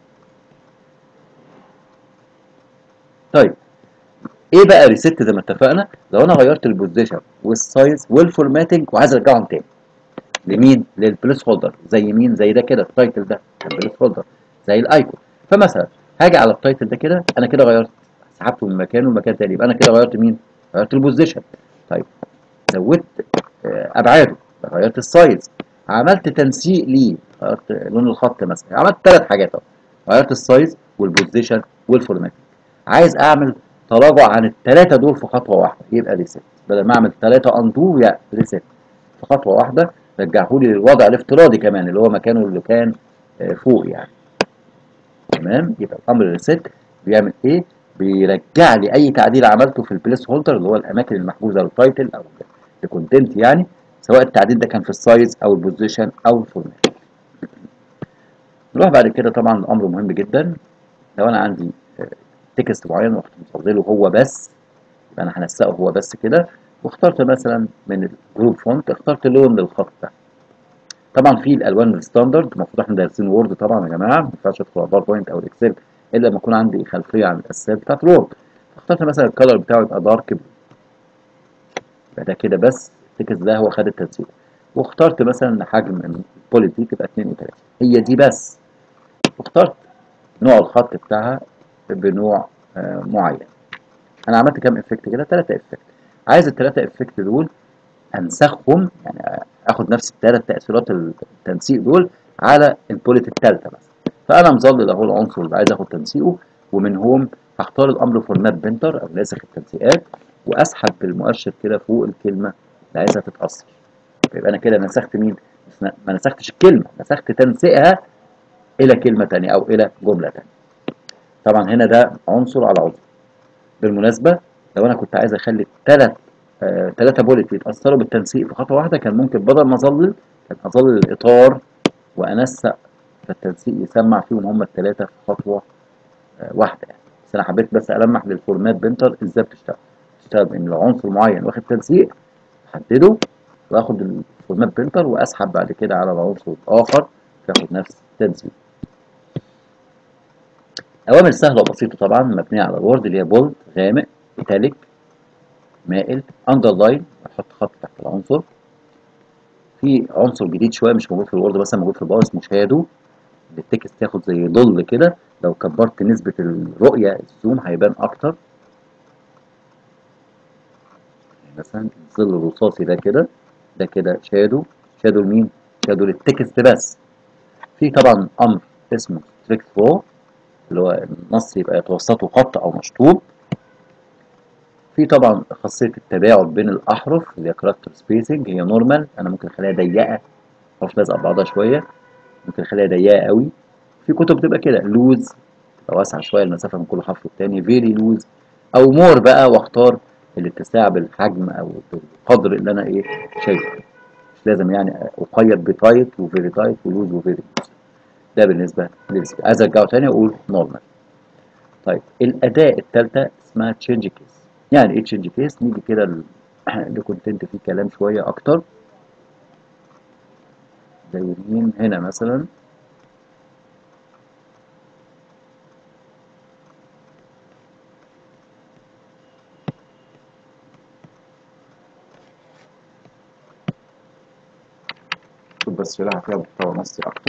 طيب ايه بقى ريست زي ما اتفقنا؟ لو انا غيرت البوزيشن والسايز والفورماتنج وعايز ارجعهم تاني لمين؟ للبليس هولدر. زي مين؟ زي ده كده التايتل ده البليس هولدر، زي الايكون. فمثلا هاجي على التايتل ده كده، انا كده غيرت، سحبته من مكانه لمكان تاني، يبقى انا كده غيرت مين؟ غيرت البوزيشن. طيب زودت آه، ابعاده، غيرت السايز، عملت تنسيق ليه، غيرت لون الخط مثلا، عملت ثلاث حاجات اهو، غيرت السايز والبوزيشن والفورماتنج. عايز اعمل تراجع عن الثلاثه دول في خطوه واحده، يبقى ريست. بدل ما اعمل ثلاثه اندو، يا ريست في خطوه واحده، رجعه لي للوضع الافتراضي كمان اللي هو مكانه اللي كان آه، فوق يعني. تمام، يبقى الامر ريست بيعمل ايه؟ بيرجع لي اي تعديل عملته في البليس هولدر اللي هو الاماكن المحجوزه للتايتل او الكونتنت يعني، سواء التعديل ده كان في السايز او البوزيشن او الفورمات. نروح بعد كده طبعا الامر مهم جدا، لو انا عندي تكست معين ورحت مفضله هو بس، يبقى انا هنسقه هو بس كده، واخترت مثلا من الجروب فونت، اخترت لون للخط ده. طبعا في الالوان الستاندرد، المفروض احنا دارسين وورد طبعا يا جماعه، ما ينفعش ادخل على باوربوينت او الاكسل الا لما يكون عندي خلفيه عن الاساسيات بتاعت الوورد. اخترت مثلا الكالر بتاعه يبقى دارك بلو، يبقى ده كده بس التكست ده هو خد التنسيق. واخترت مثلا حجم البوليتي تبقى اتنين وتلاتين، هي دي بس. واخترت نوع الخط بتاعها بنوع آه معين. انا عملت كام افكت كده؟ ثلاثة افكت. عايز الثلاثه افكت دول انسخهم، يعني اخد نفس الثلاث تاثيرات التنسيق دول على البوليت الثالثه بس. فانا مظلل اهو العنصر اللي عايز اخد تنسيقه، ومن هوم هختار الامر فورمات بنتر او ناسخ التنسيقات، واسحب بالمؤشر كده فوق الكلمه اللي عايزها تتاثر. يبقى انا كده نسخت مين؟ ما نسختش الكلمه، نسخت تنسيقها الى كلمه ثانيه او الى جمله ثانيه. طبعا هنا ده عنصر على عنصر. بالمناسبه لو انا كنت عايز اخلي الثلاث آه ثلاثه بوليت يتاثروا بالتنسيق في خطوه واحده، كان ممكن بدل ما اظلل كان اظلل الاطار وانسق فالتنسيق يسمع فيهم هم الثلاثه في خطوه آه واحده يعني. بس انا حبيت بس المح للفورمات بنتر ازاي بتشتغل. بتشتغل بان لو عنصر معين واخد تنسيق احدده واخد الفورمات بنتر واسحب بعد كده على العنصر الاخر ياخد نفس التنسيق. اوامر سهله وبسيطه طبعا مبنيه على الوورد اللي هي بولد غامق، ايتاليك مائل، اندرلاين احط خط تحت العنصر. في عنصر جديد شويه مش موجود في الوورد بس موجود في الباور اسمه شادو، التكست ياخد زي ظل كده، لو كبرت نسبه الرؤيه الزوم هيبان اكتر. يعني مثلا الظل الرصاصي ده كده، ده كده شادو. شادو لمين؟ شادو للتكست بس. في طبعا امر اسمه ستريكت فلو اللي هو النص يبقى يتوسطه خط او مشطوب. في طبعا خاصيه التباعد بين الاحرف اللي هي كاركتر سبيسنج، هي نورمال، انا ممكن اخليها ضيقه حروف لازقه ببعضها شويه، ممكن اخليها ضيقه قوي. في كتب بتبقى كده لوز، تبقى واسعه شويه المسافه من كل حرف والتاني، فيري لوز او مور بقى، واختار الاتساع بالحجم او بالقدر اللي انا ايه شايفه. مش لازم يعني اقيد بتايت وفيري تايت ولوز وفيري لوز. ده بالنسبه للسبيل. عايز ارجعه تاني اقول نورمال. طيب الاداه الثالثه اسمها تشينج كيس. يعني ايه تشينج كيس؟ نيجي كده لكونتنت فيه كلام شويه اكتر، زي مين هنا مثلا. شوف بس شيلها فيها محتوى نصي اكتر،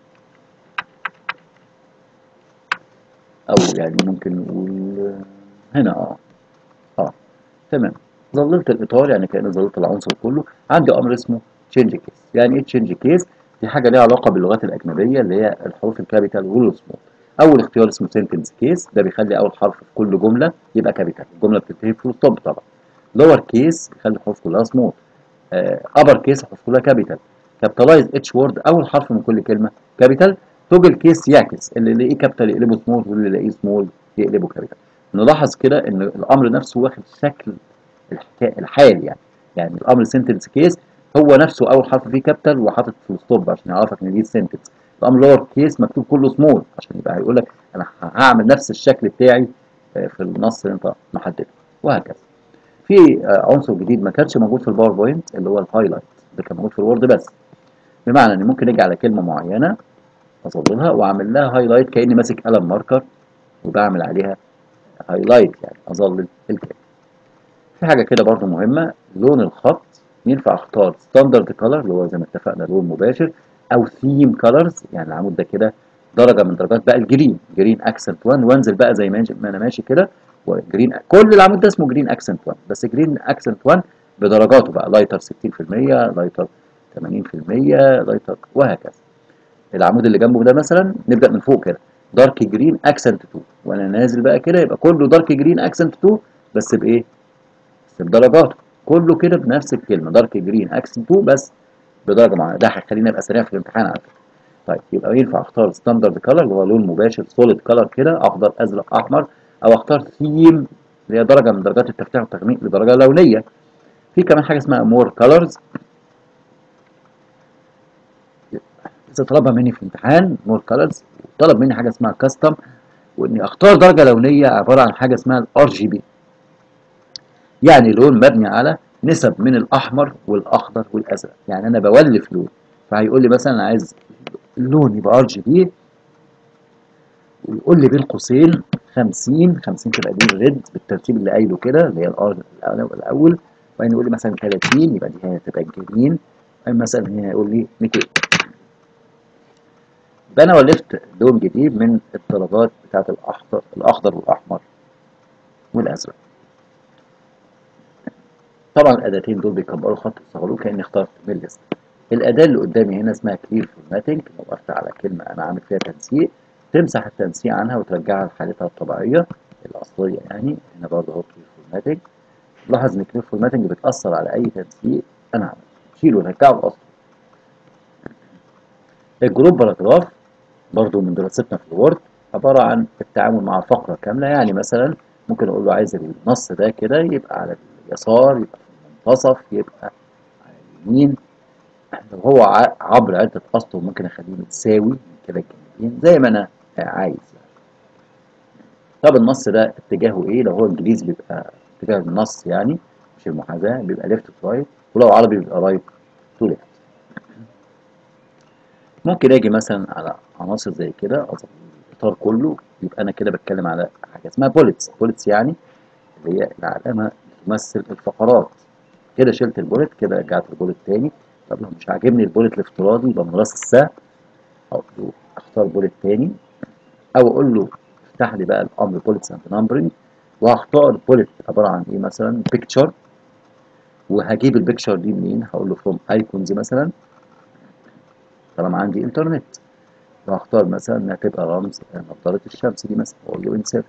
او يعني ممكن نقول هنا اه اه تمام. ظللت الاطار يعني كأن ظللت العنصر كله. عندي امر اسمه تشينج كيس. يعني ايه تشينج كيس؟ دي حاجه ليها علاقه باللغات الاجنبيه اللي هي الحروف الكابيتال والسمول. اول اختيار اسمه سنتنس كيس، ده بيخلي اول حرف في كل جمله يبقى كابيتال، الجمله بتنتهي فول ستوب طبعا. لور كيس بيخلي الحروف كلها سمول. ابر كيس الحروف كلها كابيتال. كابيتالايز اتش وورد اول حرف من كل كلمه كابيتال. توجل كيس يعكس، اللي يلاقيه كابيتال يقلبه سمول واللي يلاقيه سمول يقلبه كابيتال. نلاحظ كده ان الامر نفسه واخد شكل الحكايه الحال يعني. يعني الامر سنتنس كيس هو نفسه اول حرف فيه كابيتال وحاطط فول ستوب عشان يعرفك ان دي سنتنس. الامر لور كيس مكتوب كله سمول عشان يبقى هيقول لك انا هعمل نفس الشكل بتاعي في النص اللي انت محدده، وهكذا. في عنصر جديد ما كانش موجود في الباوربوينت اللي هو الهايلايت، ده كان موجود في الوورد بس. بمعنى ان ممكن اجي على كلمه معينه اظللها واعمل لها هايلايت كاني ماسك قلم ماركر وبعمل عليها هايلايت، يعني اظلل الكلمه. في حاجه كده برضو مهمه، لون الخط ينفع اختار ستاندرد كلر اللي هو زي ما اتفقنا لون مباشر، او ثيم كلرز. يعني العمود ده كده درجه من درجات بقى الجرين، جرين اكسنت واحد، وانزل بقى زي ما انا ماشي كده وجرين، كل العمود ده اسمه جرين اكسنت واحد، بس جرين اكسنت واحد بدرجاته بقى، لايتر ستين في المية، لايتر ثمانين في المية، لايتر وهكذا. العمود اللي جنبه ده مثلا نبدا من فوق كده دارك جرين اكسنت اتنين، وانا نازل بقى كده يبقى كله دارك جرين اكسنت اتنين، بس بايه؟ بس بدرجاته، كله كده بنفس الكلمه دارك جرين اكسنت اتنين بس بدرجه معينه. ده هيخليني ابقى سريع في الامتحان على فكره. طيب يبقى ينفع اختار ستاندرد كلر اللي هو لون مباشر سوليد كلر كده، اخضر ازرق احمر، او اختار ثيم اللي هي درجه من درجات التفتيح والتغميق لدرجه لونيه. في كمان حاجه اسمها مور كلرز، اذا طلبها مني في الامتحان مور كلرز، طلب مني حاجه اسمها كاستم، واني اختار درجه لونيه عباره عن حاجه اسمها الار جي بي، يعني لون مبني على نسب من الاحمر والاخضر والازرق. يعني انا بولف لون، فهيقول لي مثلا انا عايز اللون يبقى ار جي بي، ويقول لي بين قوسين خمسين، خمسين تبقى دي الريد بالترتيب اللي قايله كده اللي هي الار الاول، وبعدين يقول لي مثلا ثلاثين يبقى دي هتبقى الجرين، مثلا هنا يقول لي ميتين. يبقى انا ولفت لون جديد من الدرجات بتاعت الاخضر الاخضر والاحمر والازرق. طبعا الاداتين دول بيكبروا خط ويصغروه كاني اخترت من ليست. الاداه اللي قدامي هنا اسمها كلير فورماتنج، لو وقفت على كلمه انا عامل فيها تنسيق تمسح التنسيق عنها وترجعها لحالتها الطبيعيه الاصليه. يعني هنا برضه اهو كلير فورماتنج. لاحظ ان كلير فورماتنج بتاثر على اي تنسيق انا عملته، شيله ورجعه لاصله. الجروب باراجراف برضه من دراستنا في الوورد عباره عن التعامل مع فقره كامله. يعني مثلا ممكن اقول له عايز النص ده كده يبقى على اليسار، يبقى في المنتصف، يبقى على اليمين. لو هو عبر عدة أسطر ممكن أخليه متساوي من كده الجانبين زي ما أنا عايز يعني. طب النص ده اتجاهه إيه؟ لو هو إنجليزي بيبقى اتجاه النص يعني مش المحاذاة، بيبقى ليفت تو رايت، ولو عربي بيبقى رايت تو ليفت. ممكن أجي مثلا على عناصر زي كده أظبط الإطار كله، يبقى أنا كده بتكلم على حاجة اسمها بوليتس. بوليتس يعني اللي هي العلامة اللي تمثل الفقرات. كده شلت البوليت، كده رجعت البوليت تاني. طب لو مش عاجبني البوليت الافتراضي يبقى من راس السهم اقول له اختار بوليت تاني، او اقول له افتح لي بقى الامر بوليتس اند نمبرنج، وهختار بوليت عباره عن ايه، مثلا بيكتشر. وهجيب البيكتشر دي منين؟ هقول له فروم ايكونز مثلا طالما عندي انترنت، وهختار مثلا انها تبقى رمز نظاره الشمس دي مثلا، واقول له انسرت.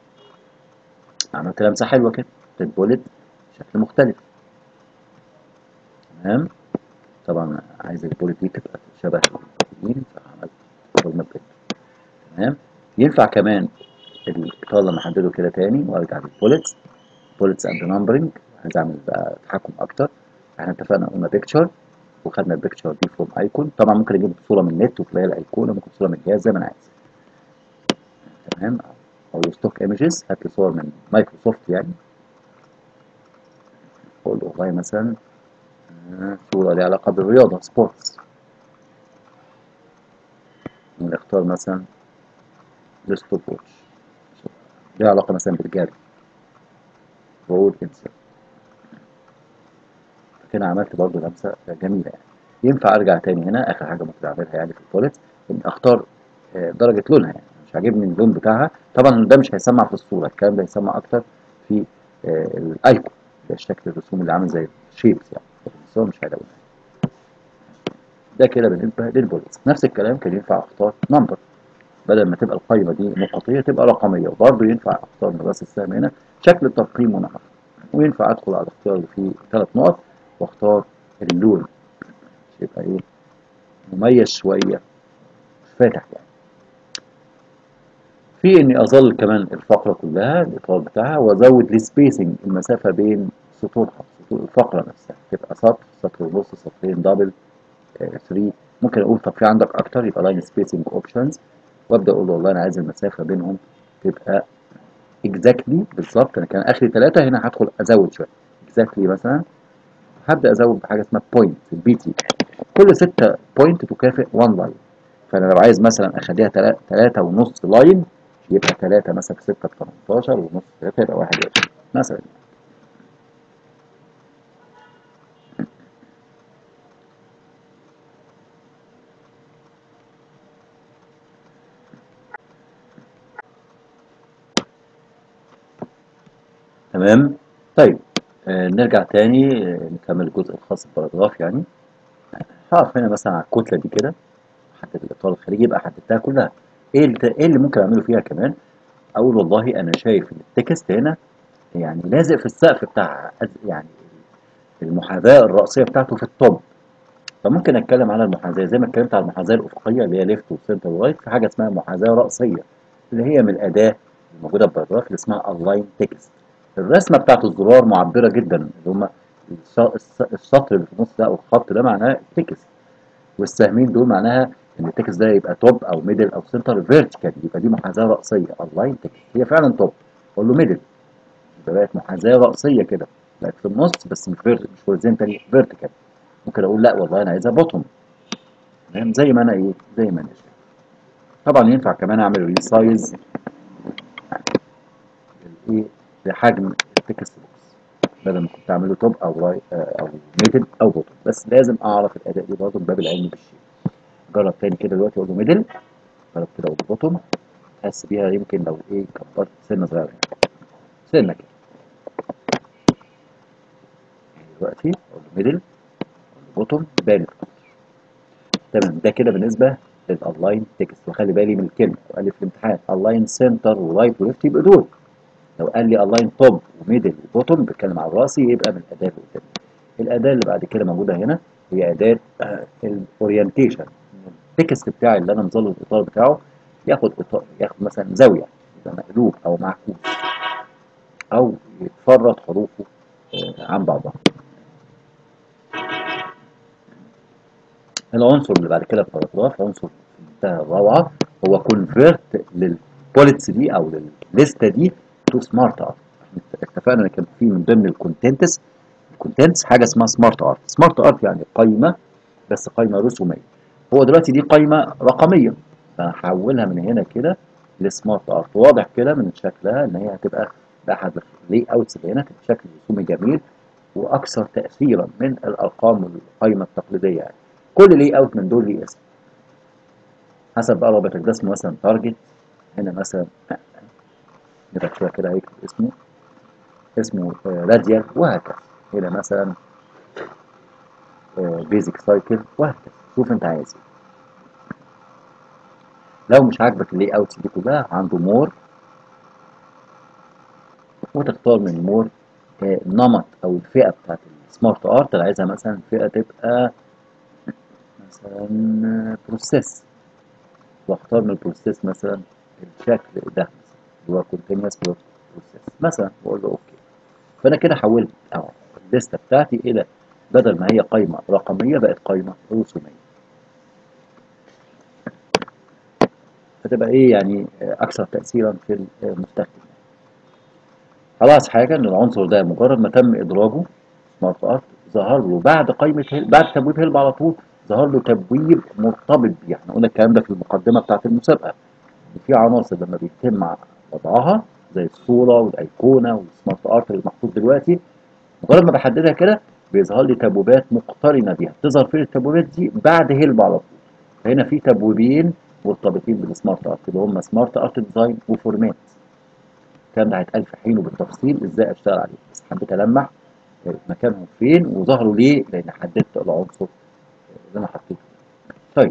عملت لمسه حلوه كده البوليت بشكل مختلف. تمام. طبعا عايز البوليت دي تبقى شبه اليمين، فعملت فورمات كده. تمام. ينفع كمان الاطار لما احدده كده تاني وارجع للبوليتس، بوليتس اند نمبرنج، عايز اعمل بقى تحكم اكتر. احنا اتفقنا قلنا بيكتشر، وخدنا البيكتشر دي فروم ايكون. طبعا ممكن اجيب صوره من النت وتلاقي الايقونه، ممكن صوره من الجهاز زي ما انا عايز. تمام. او ستوك ايمجز، هات لي صور من مايكروسوفت يعني. اقول له والله مثلا صوره ليها علاقه بالرياضه سبورتس، ونختار مثلا الستوب واتش ليها علاقه مثلا بالجري، واقول انسر. كده عملت برضو لمسه جميله يعني. ينفع ارجع تاني هنا، اخر حاجه ممكن اعملها يعني في البوليت ان اختار درجه لونها. يعني مش عاجبني اللون بتاعها، طبعا ده مش هيسمع في الصوره، الكلام ده هيسمع اكتر في الايكون، ده الشكل الرسوم اللي عامل زي الشيبس يعني، بس هو مش هيلاقونها. ده كده بالنسبه للبوليت. نفس الكلام كان ينفع اختار نمبر، بدل ما تبقى القائمه دي نقطيه تبقى رقميه، وبرضه ينفع اختار من راس السهم هنا شكل ترقيم ونحو. وينفع ادخل على الاختيار اللي فيه ثلاث نقط واختار اللون، يبقى ايه مميز شويه مش فاتح يعني. في اني اظل كمان الفقره كلها الاطار بتاعها، وازود السبيسنج المسافه بين سطورها، سطور الفقره نفسها تبقى سطر، سطر ونص، سطرين، دبل، ثلاثة. ممكن اقول طب في عندك اكتر، يبقى لاين سبيسنج اوبشنز، وابدا اقول له والله انا عايز المسافه بينهم تبقى اكزاكتلي بالظبط. انا كان اخري ثلاثه، هنا هدخل ازود شويه اكزاكتلي مثلا. هبدا ازود بحاجه اسمها بوينت البي تي، كل ستة بوينت تكافئ واحد لاين. فانا لو عايز مثلا اخليها ثلاثة ونص لاين، يبقى ثلاثة مثلا في ستة ب تمنتاشر، ونص ثلاثة يبقى واحد وعشرين مثلا. تمام. طيب آه نرجع تاني آه نكمل الجزء الخاص بالباراجراف يعني. هقف هنا مثلا على الكتله دي كده، احدد الاطار الخارجي، يبقى حددتها كلها. ايه اللي ايه اللي ممكن اعمله فيها كمان؟ اقول والله انا شايف ان التكست هنا يعني لازق في السقف بتاع يعني المحاذاه الرأسيه بتاعته في التوب. فممكن اتكلم على المحاذاه زي ما اتكلمت على المحاذاه الافقيه اللي هي ليفت وسنتر ورايت، في حاجه اسمها محاذاه رأسيه اللي هي من الاداه الموجوده في الباراجراف اللي اسمها الاين تكست. الرسمه بتاعت الزرار معبره جدا، اللي هم السطر اللي في النص ده او الخط ده معناه تكست، والسهمين دول معناها ان التكست ده يبقى توب او ميدل او سنتر فيرتيكال، يبقى دي محاذاه رأسيه. الاين تكست هي فعلا توب، اقول له ميدل يبقى بقت محاذاه رأسيه كده، بقت في النص بس مش فيرت مش هوريزونتالي فيرتيكال. ممكن اقول لا والله انا عايزها بوتوم، تمام، زي ما انا ايه زي ما انا شايف. طبعا ينفع كمان اعمل ريسايز الايه لحجم التكست بوكس، بدل ما كنت اعمله توب او راي او ميدل او بوتوم، بس لازم اعرف الاداء دي برضه من باب العلم بالشيء. جرب تاني كده دلوقتي اقول له ميدل، جرب كده اقول له بوتوم، احس بيها يمكن لو ايه كبرت سنه صغيره سنه كده. دلوقتي اقول له ميدل، بوتوم، بانت اكتر. تمام، ده كده بالنسبه للالاين تكست. وخلي بالي من الكلمه، لو قال لي في الامتحان الاين سنتر ورايت وليفت يبقى دول. لو قال لي الاين توب وميدل وبوتوم بيتكلم على راسي يبقى من الاداه اللي قدامي. الاداه اللي بعد كده موجوده هنا هي اداه الاورينتيشن. التكست بتاعي اللي انا مظلل الاطار بتاعه ياخد اطار، ياخد مثلا زاويه، يبقى مقلوب او معكوس او يتفرد حروفه آه، عن بعضها. العنصر اللي بعد كده في الباراجراف عنصر في منتهى الروعه، هو كونفيرت للبوليتس دي او للليسته دي تو سمارت ارت. اتفقنا ان كان في من ضمن الكونتنتس الكونتنتس حاجه اسمها سمارت ارت. سمارت ارت يعني قائمه، بس قائمه رسوميه. هو دلوقتي دي قائمه رقميه، فهحولها من هنا كده لسمارت ارت. واضح كده من شكلها ان هي هتبقى باحد اللي اوتس اللي هنا تبقى بشكل رسومي جميل واكثر تاثيرا من الارقام والقائمه التقليديه يعني. كل لي اوت من دول ليه اسم حسب بقى رابطك. ده اسمه مثلا تارجت، هنا مثلا نبقى شويه كده هيكتب اسمه اسمه راديال وهكذا. هنا مثلا بيزك سايكل وهكذا. شوف انت عايز ايه. لو مش عاجبك اللي اوتس دي كلها عنده مور، وتختار من مور النمط او الفئه بتاعت السمارت ارت اللي عايزها. مثلا الفئه تبقى مثلا بروسيس، واختار من البروسيس مثلا الشكل ده اللي هو كونتينوس بروسيس مثلا، واقول له اوكي. فانا كده حولت اه الليسته بتاعتي الى بدل ما هي قائمه رقميه بقت قائمه رسوميه. فتبقى ايه يعني اكثر تاثيرا في المستخدم. خلاص حاجه ان العنصر ده مجرد ما تم ادراجه سمارت ارت ظهر له بعد قائمه هيل، بعد تبويب هيلب على طول ظهر له تبويب مرتبط بيه. احنا قلنا الكلام ده في المقدمه بتاعت المسابقه. في عناصر لما بيتم وضعها زي الصوره والايقونه والسمارت ارت اللي محطوط دلوقتي، مجرد ما بحددها كده بيظهر لي تبويبات مقترنه بيها. بتظهر فين التبويبات دي؟ بعد هيلب على طول. فهنا في تبويبين مرتبطين بالسمارت ارت اللي هم سمارت ارت ديزاين وفورمات. الكلام ده هيتقال في حينه بالتفصيل ازاي اشتغل عليه، بس حبيت المح مكانهم فين وظهروا ليه، لان حددت العنصر اللي انا حطيته. طيب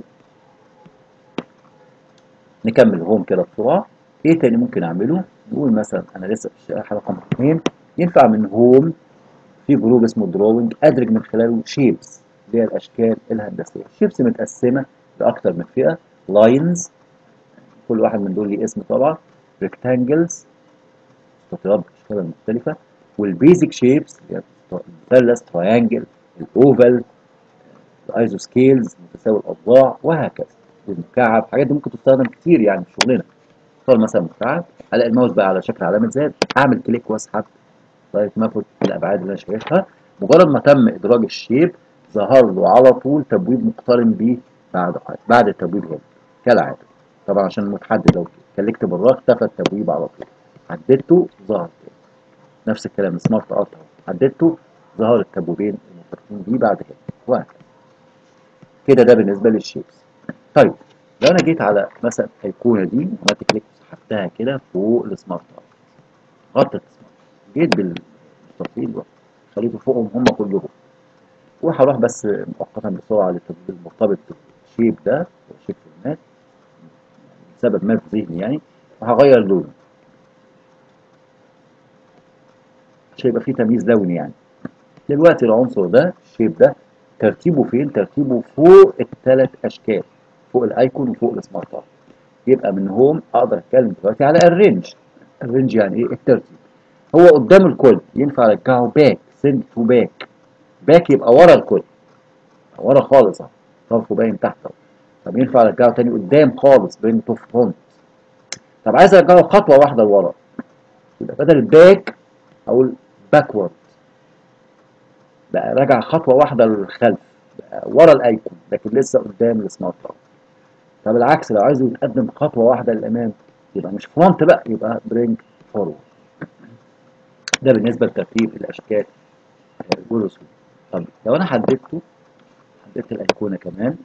نكمل هوم كده بسرعه. ايه تاني ممكن اعمله؟ نقول مثلا انا لسه في الشريحه رقم اثنين. ينفع من هوم في جروب اسمه دروينج ادرج من خلاله شيبس اللي هي الاشكال الهندسيه. الشيبس متقسمه لاكثر من فئه. لاينز، كل واحد من دول ليه اسم طبعا. ريكتانجلز، مستطيلات بالاشكال المختلفه. والبيزك شيبس اللي هي المثلث، تراينجل، الاوفال، الايزو سكيلز متساوي الاضلاع وهكذا. المكعب، الحاجات دي ممكن تستخدم كتير يعني في شغلنا. اختار مثلا مكعب، الاقي الماوس بقى على شكل علامه زائد، اعمل كليك واسحب لغايه ما اخد الابعاد اللي انا شايفها. مجرد ما تم ادراج الشيب ظهر له على طول تبويب مقترن بيه بعد بعد التبويب هنا كالعاده. طبعا عشان متحدد، لو كلكت بالراء اختفى التبويب على طول. حددته ظهر تاني. نفس الكلام سمارت ارت اهو، حددته ظهر التبويبين المرتبطين بيه بعد كده وهكذا. كده ده بالنسبه للشيبس. طيب لو انا جيت على مثلا الايقونه دي عملت كليك وسحبتها كده فوق السمارت ارت، غطت السمارت، جيت بالمستطيل خليته فوقهم هم كلهم، وهروح بس مؤقتا بسرعه للتطبيق المرتبط بالشيب ده شيب فورمات لسبب ما في ذهني يعني، وهغير لونه عشان يبقى فيه تمييز لوني يعني. دلوقتي العنصر ده الشيب ده ترتيبه فين؟ ترتيبه فوق الثلاث اشكال، فوق الايكون وفوق السمارت ارت. يبقى من هوم اقدر اتكلم دلوقتي على الرينج. الرينج يعني ايه؟ الترتيب. هو قدام الكل ينفع ارجعه باك، سند تو باك. باك يبقى ورا الكل، ورا خالص اهو، طرفه باين تحت اهو. طب ينفع ارجعه تاني قدام خالص، برينج تو فرونت. طب عايز ارجعه خطوه واحده لورا، يبقى بدل الباك اقول باكورد، بقى راجع خطوه واحده للخلف، بقى ورا الايكون لكن لسه قدام السمارت ارت. طب العكس لو عايزه يتقدم خطوه واحده للامام يبقى مش فرونت بقى، يبقى برينج فورورد. ده بالنسبه لترتيب الاشكال والرسوم. طب لو انا حددته، حددت الايقونه كمان،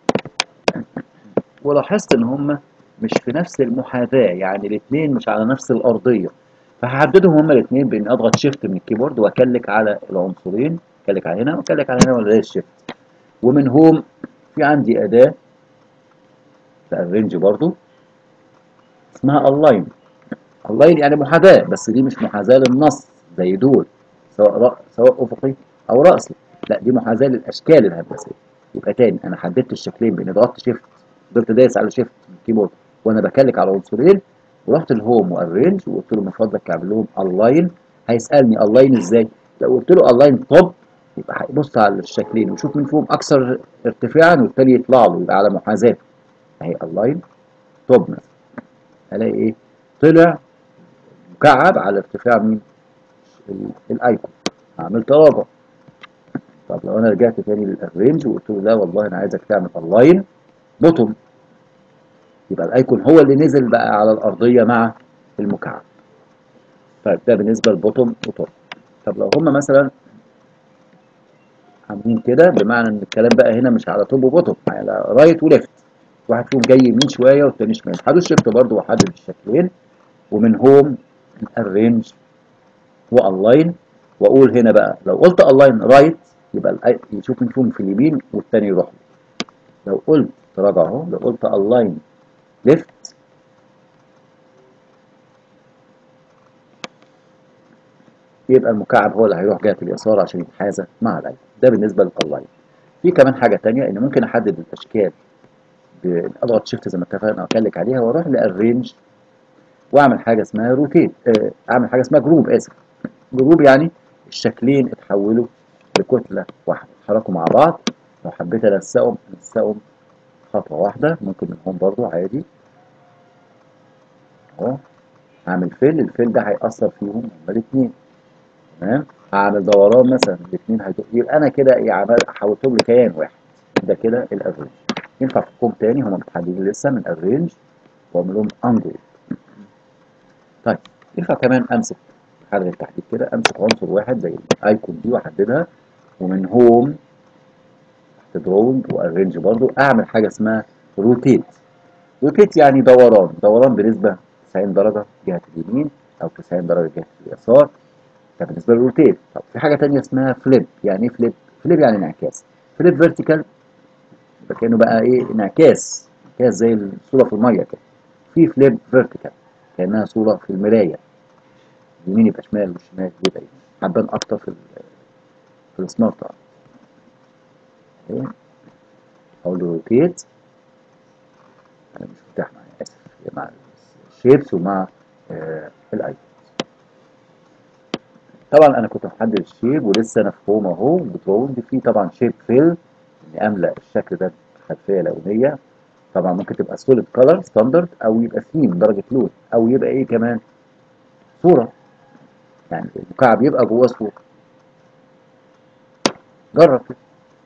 ولاحظت ان هم مش في نفس المحاذاه، يعني الاثنين مش على نفس الارضيه، فهحددهم هم الاثنين بان اضغط شيفت من الكيبورد واكلك على العنصرين اكلك على هنا واكلك على هنا ولا زي الشيفت. ومن هوم في عندي اداه في الرينج برضو اسمها الاين. الاين يعني محاذاه، بس دي مش محاذاه للنص زي دول، سواء رأ... سواء افقي او راسي، لا دي محاذاه للاشكال الهندسيه. يبقى تاني انا حددت الشكلين باني ضغطت شيفت، فضلت دايس على شيفت من الكيبورد وانا بكلك على عنصرين، ورحت الهوم والرينج وقلت له من فضلك اعمل لهم الاين. هيسالني الاين ازاي؟ لو قلت له الاين توب يبقى هيبص على الشكلين ويشوف مين فيهم اكثر ارتفاعا والتاني يطلع له يبقى على محاذاته. اهي الاين توب مثلا، الاقي ايه؟ طلع مكعب على ارتفاع مين؟ الايكون. هعمل تراجع. طب لو انا رجعت تاني للرينج وقلت له لا والله انا عايزك تعمل الاين بوتوم، يبقى الايكون هو اللي نزل بقى على الارضيه مع المكعب. طيب ده بالنسبه للبوتوم وتوب. طب لو هم مثلا عاملين كده، بمعنى ان الكلام بقى هنا مش على توب وبوتوم، على رايت وليفت، واحد فيهم جاي يمين شويه والتاني شمال، هدوس شيفت برضه واحدد الشكلين، ومن هوم الرينج والاين، واقول هنا بقى لو قلت الاين رايت يبقى يشوف مين فيهم في اليمين والتاني يروح له. لو قلت تراجع اهو، لو قلت الاين ليفت يبقى المكعب هو اللي هيروح جهه اليسار عشان يتحاذى مع الايكون. ده بالنسبه للالاين. في كمان حاجه ثانيه ان ممكن احدد الاشكال باضغط شيفت زي ما اتفقنا واكلك عليها واروح للرينج واعمل حاجه اسمها روتيت، اعمل حاجه اسمها جروب، اسف جروب يعني الشكلين اتحولوا لكتله واحده اتحركوا مع بعض. لو حبيت انسقهم انسقهم خطوه واحده، ممكن من هون برضو عادي اهو. هعمل فيل، الفيل ده هيأثر فيهم هما الاثنين، تمام. هعمل دوران مثلا الاثنين هيدق، يبقى انا كده ايه عمل حولتهم لكيان واحد. ده كده الافريج. ينفع في كوم تاني هم متحددين لسه من الرينج واعمل لهم انجل. طيب ينفع كمان امسك حاله التحديد كده، امسك عنصر واحد زي الايكون دي واحددها، ومن هوم تحت دروينج وارينج برضو اعمل حاجه اسمها روتيت. روتيت يعني دوران، دوران بنسبه تسعين درجه جهه اليمين او تسعين درجه جهه اليسار. ده بالنسبه للروتيت. طب في حاجه ثانيه اسمها فليب. يعني ايه فليب؟ فليب يعني انعكاس. فليب فيرتيكال يبقى كانه بقى ايه انعكاس، انعكاس زي الصوره في الميه كده. في فليب فيرتيكال كانها صوره في المرايه، اليمين يبقى شمال والشمال يبقى يمين. هتبان اكتر في في السمارت ارت. اقول له روتيت، انا مش متاح معايا اسف، مع الشيبس ومع آه الايكون. طبعا انا كنت محدد الشيب ولسه انا في هوم اهو بدروينج. في طبعا شيب فيل اني املا الشكل ده بخلفيه لونيه. طبعا ممكن تبقى سوليد كلر ستاندرد او يبقى ثيم درجه لون او يبقى ايه كمان صوره، يعني المكعب يبقى جواه صوره. جرب كده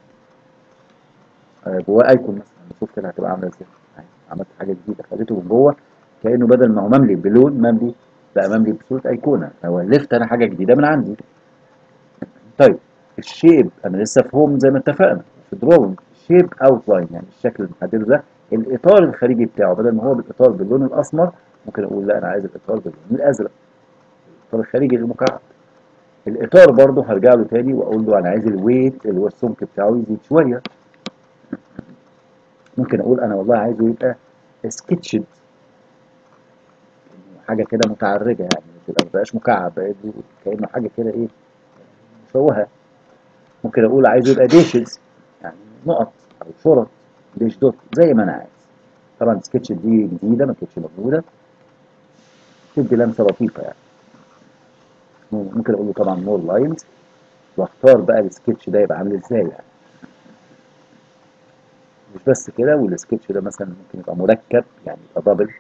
آه جواه ايكون مثلا، نشوف كده هتبقى عامله ازاي. يعني عملت حاجه جديده خليته من جوه كانه بدل ما هو مملي بلون مملي بقى مملي بصوره ايقونه. لو الفت انا حاجه جديده من عندي. طيب الشيب انا لسه في هوم زي ما اتفقنا في دروينج. شيب اوت لاين يعني الشكل اللي محدده ده الاطار الخارجي بتاعه، بدل ما هو بالاطار باللون الاسمر ممكن اقول لا انا عايز الاطار باللون الازرق، الاطار الخارجي للمكعب. الاطار برضه هرجع له تاني واقول له انا عايز الويت اللي هو السمك بتاعه يزيد شويه. ممكن اقول انا والله عايزه يبقى سكتشد، حاجه كده متعرجه يعني ما تبقاش مكعب، بقى كانه حاجه كده ايه مشوهه. ممكن اقول عايزه يبقى ديشز، يعني نقط او شرط، ديش دوت زي ما انا عايز. طبعا السكتش دي جديده ما كانتش موجوده، تدي لمسه لطيفه يعني. ممكن اقول له طبعا مور لاينز واختار بقى السكتش ده يبقى عامل ازاي يعني. مش بس كده، والسكتش ده مثلا ممكن يبقى مركب يعني يبقى دبل.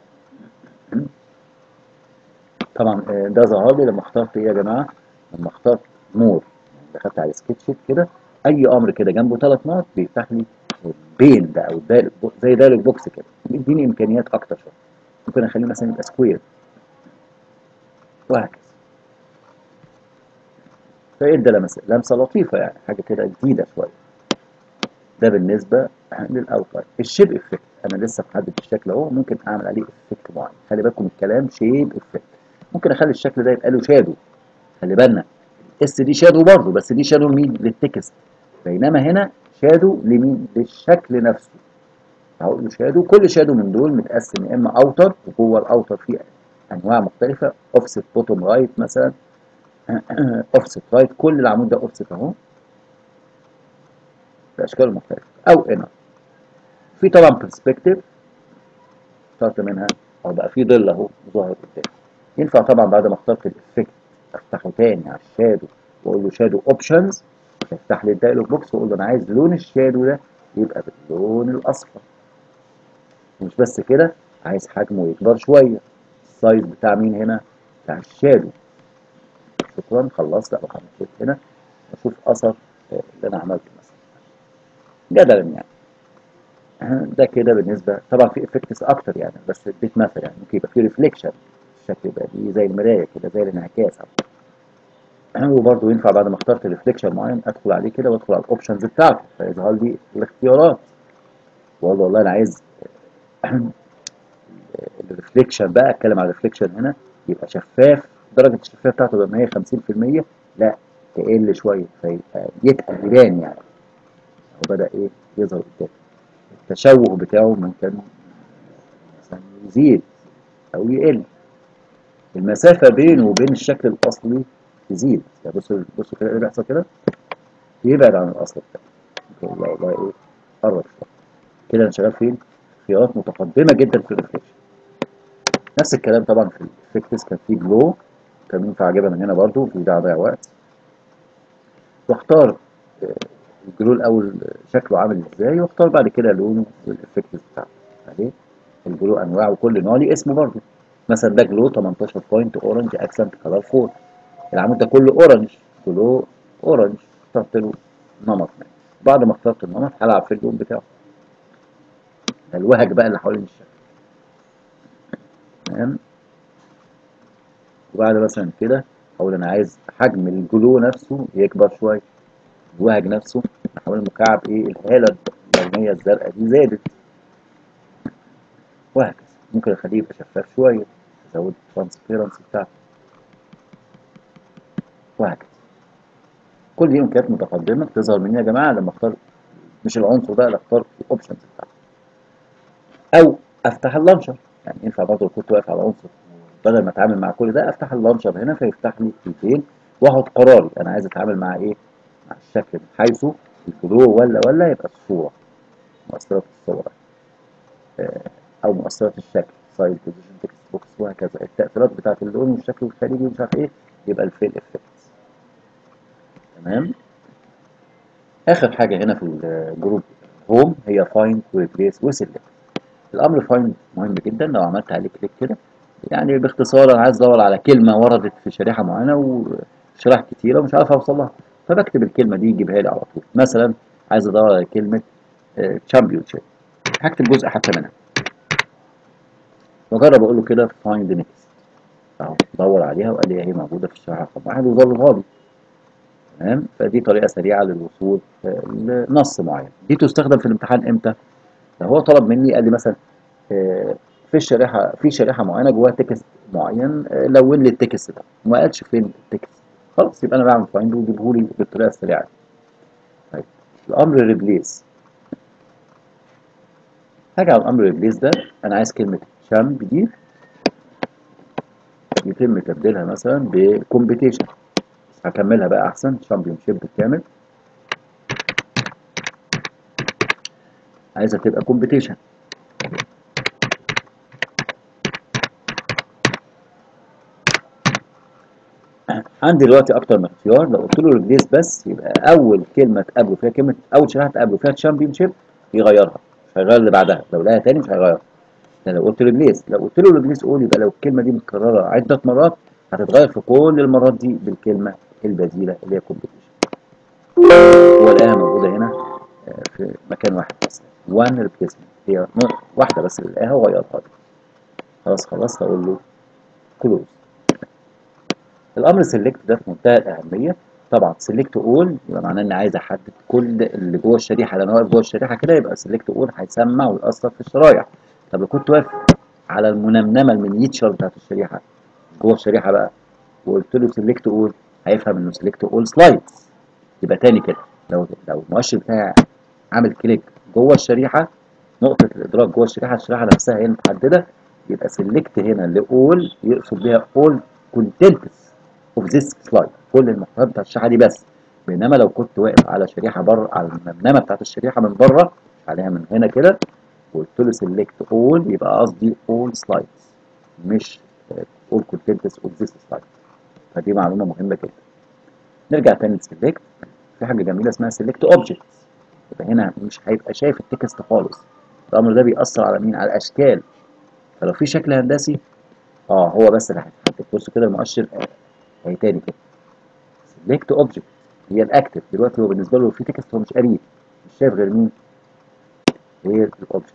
طبعا ده ظهر لي لما اخترت ايه يا جماعه؟ لما اخترت مور، يعني دخلت على سكتش كده اي امر كده جنبه ثلاث نقط بيفتح لي البين ده او الدايلوج زي دايلوج بوكس كده، بيديني امكانيات اكتر شويه. ممكن اخليه مثلا يبقى سكوير وهكذا. فادى لمسه لمسه لطيفه يعني، حاجه كده جديده شويه. ده بالنسبه للاوتلاين. الشيب افكت انا لسه محدد الشكل اهو، ممكن اعمل عليه افكت معين. خلي بالكم الكلام شيب افكت. ممكن اخلي الشكل ده يبقى له شادو، خلي بالنا اس دي شادو برضه، بس دي شادو لمين؟ للتكست. بينما هنا شادو لمين؟ للشكل نفسه. هقول له شادو، كل شادو من دول متقسم يا اما اوتر، وجوه الاوتر فيه انواع مختلفه، اوفست بوتوم رايت مثلا، اوفست رايت، كل العمود ده اوفست اهو باشكال مختلفه، او انر. في طبعا برسبكتيف اخترت منها، او بقى في ظل اهو ظاهر قدامي. ينفع طبعا بعد ما اخترت الافكت افتحه تاني على الشادو واقول له شادو اوبشنز، يفتح لي الدايلوج بوكس واقول له انا عايز لون الشادو ده يبقى باللون الاصفر. مش بس كده، عايز حجمه يكبر شويه، السايز بتاع مين هنا؟ بتاع الشادو. شكرا، خلصت. اروح اعمل هنا اشوف اثر اللي انا عملته مثلا جدلا يعني. ده كده بالنسبه، طبعا في افكتس اكتر يعني، بس اديت مثلا يعني ممكن يبقى في ريفليكشن، الشكل يبقى دي زي المرايه كده، زي الانعكاس. وبرضه ينفع بعد ما اخترت ريفليكشن معين ادخل عليه كده وادخل على الاوبشنز بتاعته فيظهر لي الاختيارات، واقول له والله انا عايز الريفليكشن بقى، اتكلم على الريفليكشن هنا يبقى شفاف، درجه الشفافيه بتاعته بدل ما هي خمسين في المية لا تقل شويه، فيبقى يتقل يبان يعني، هو بدا ايه يظهر قدامي. التشوه بتاعه ممكن مثلا يزيد او يقل، المسافه بينه وبين الشكل الاصلي تزيد. يعني بصوا بصوا كده ايه اللي بيحصل كده، يبعد عن الاصل بتاعه. والله والله ايه، قرب شويه كده. انا شغال فين؟ خيارات متقدمه جدا في الريفليكشن. نفس الكلام طبعا في الافكتس، كان في جلو، كان ينفع اجيبها من هنا برضو، في داعي اضيع وقت. واختار الجلو الاول شكله عامل ازاي، واختار بعد كده لونه والافكتس بتاعته عليه. الجلو انواع وكل نوع ليه اسمه برضو. مثلا ده جلو تمنتاشر بوينت اورنج اكسنت كلر فور، العمود ده كله اورنج، جلو اورنج، اخترت له نمط منه. بعد ما اخترت النمط هلعب في اللون بتاعه، ده الوهج بقى اللي حوالين الشكل. تمام. وبعد مثلا كده اقول انا عايز حجم الجلو نفسه يكبر شويه، الوهج نفسه نحول المكعب ايه، الهاله اللونيه الزرقاء دي زادت، وهكذا. ممكن اخليه يبقى شفاف شويه، ازود الترانسبيرنسي بتاعته، وهكذا. كل دي امكانيات متقدمه بتظهر مني يا جماعه لما اختار مش العنصر ده، لا اختار الاوبشنز بتاعته. او افتح اللانشر، يعني ينفع برضه لو كنت واقف على عنصر بدل ما اتعامل مع كل ده افتح اللانشر هنا فيفتح لي الفين، واخد قراري انا عايز اتعامل مع ايه، مع الشكل من حيث الجلو ولا ولا يبقى الصوره، مؤثرات الصوره او مؤثرات الشكل، سايد بوزيشن، تكست بوكس، وهكذا. التاثيرات بتاعه اللون والشكل الخارجي ومش عارف ايه يبقى الفيل افكتس. تمام. اخر حاجه هنا في الجروب هوم هي فايند وريبليس وسيلكت. الامر فايند مهم جدا، لو عملت عليه كليك كده يعني باختصار انا عايز ادور على كلمه وردت في شريحه معينه وشرائح كتيره ومش عارف اوصل لها، فبكتب الكلمه دي يجيبها لي على طول. مثلا عايز ادور على كلمه تشامبيون شيب، هكتب جزء حتى منها واجرب اقول له كده فايند نيكست اهو، دور عليها وقال لي هي موجوده في الشريحه رقم واحد وظلها لي. تمام. فدي طريقه سريعه للوصول لنص معين. دي تستخدم في الامتحان امتى؟ لو هو طلب مني قال لي مثلا في الشريحه في شريحه معينه جواها تكست معين، لون لي التكست ده، وما قالش فين التكست، خلاص يبقى انا بعمل فايند ويجيبه لي بالطريقه السريعه. طيب الامر ريبليس، هاجي على الامر ريبليس ده، انا عايز كلمه شامب دي يتم تبديلها مثلا بكومبيتيشن، هكملها بقى احسن، شامبيون شيب بالكامل عايزها تبقى كومبيتيشن. عندي دلوقتي اكتر من اختيار، لو قلت له ريبليس بس يبقى اول كلمه تقابله فيها كلمه، اول شريحه تقابله فيها تشامبيون شيب يغيرها، مش هيغير اللي بعدها، لو لقاها تاني مش هيغير. لو قلت ريبليس، لو قلت له ريبليس اول يبقى لو الكلمه دي متكرره عده مرات هتتغير في كل المرات دي بالكلمه البديله اللي هي كومبيتيشن، والاقيها موجوده هنا في مكان واحد بس، وان ريبليسمنت، هي واحده بس اللي لقاها وغيرها لي. خلاص خلاص هقول له كلوز. الامر سيلكت ده في منتهى الاهميه. طبعا سيلكت اول يبقى معناه اني عايز احدد كل اللي جوه الشريحه، لان انا واقف جوه الشريحه كده يبقى سيلكت اول هيسمع ويأثر في الشرايح. طب لو كنت واقف على المنمنمه المينيتشر بتاعت الشريحه جوه الشريحه بقى وقلت له سيلكت اول هيفهم انه سيلكت اول سلايدز. يبقى تاني كده، لو لو المؤشر بتاعي عامل كليك جوه الشريحه، نقطه الادراك جوه الشريحه، الشريحه نفسها هي متحدده، يبقى سيلكت هنا لاول يقصد بيها اول كونتنتس اوف ذيس سلايد، كل المحتوى بتاع الشريحه دي بس. بينما لو كنت واقف على شريحه بره، على الممنمه بتاعت الشريحه من بره، عليها من هنا كده، وقلت له سيلكت اول، يبقى قصدي اول سلايدز، مش اول كونتنتس اوف ذيس سلايد. فدي معلومه مهمه جدا. نرجع تاني لسيلكت. في حاجه جميله اسمها سيلكت اوبجكتس. يبقى هنا مش هيبقى شايف التكست خالص. الامر ده بيأثر على مين؟ على الاشكال. فلو في شكل هندسي، اه هو بس اللي هيتحدد. بص كده المؤشر اهي تاني كده، سيلكت اوبجكت هي الاكتف. دلوقتي هو بالنسبه له في تكست هو مش قاريه، مش شايف غير مين؟ غير الاوبجكت.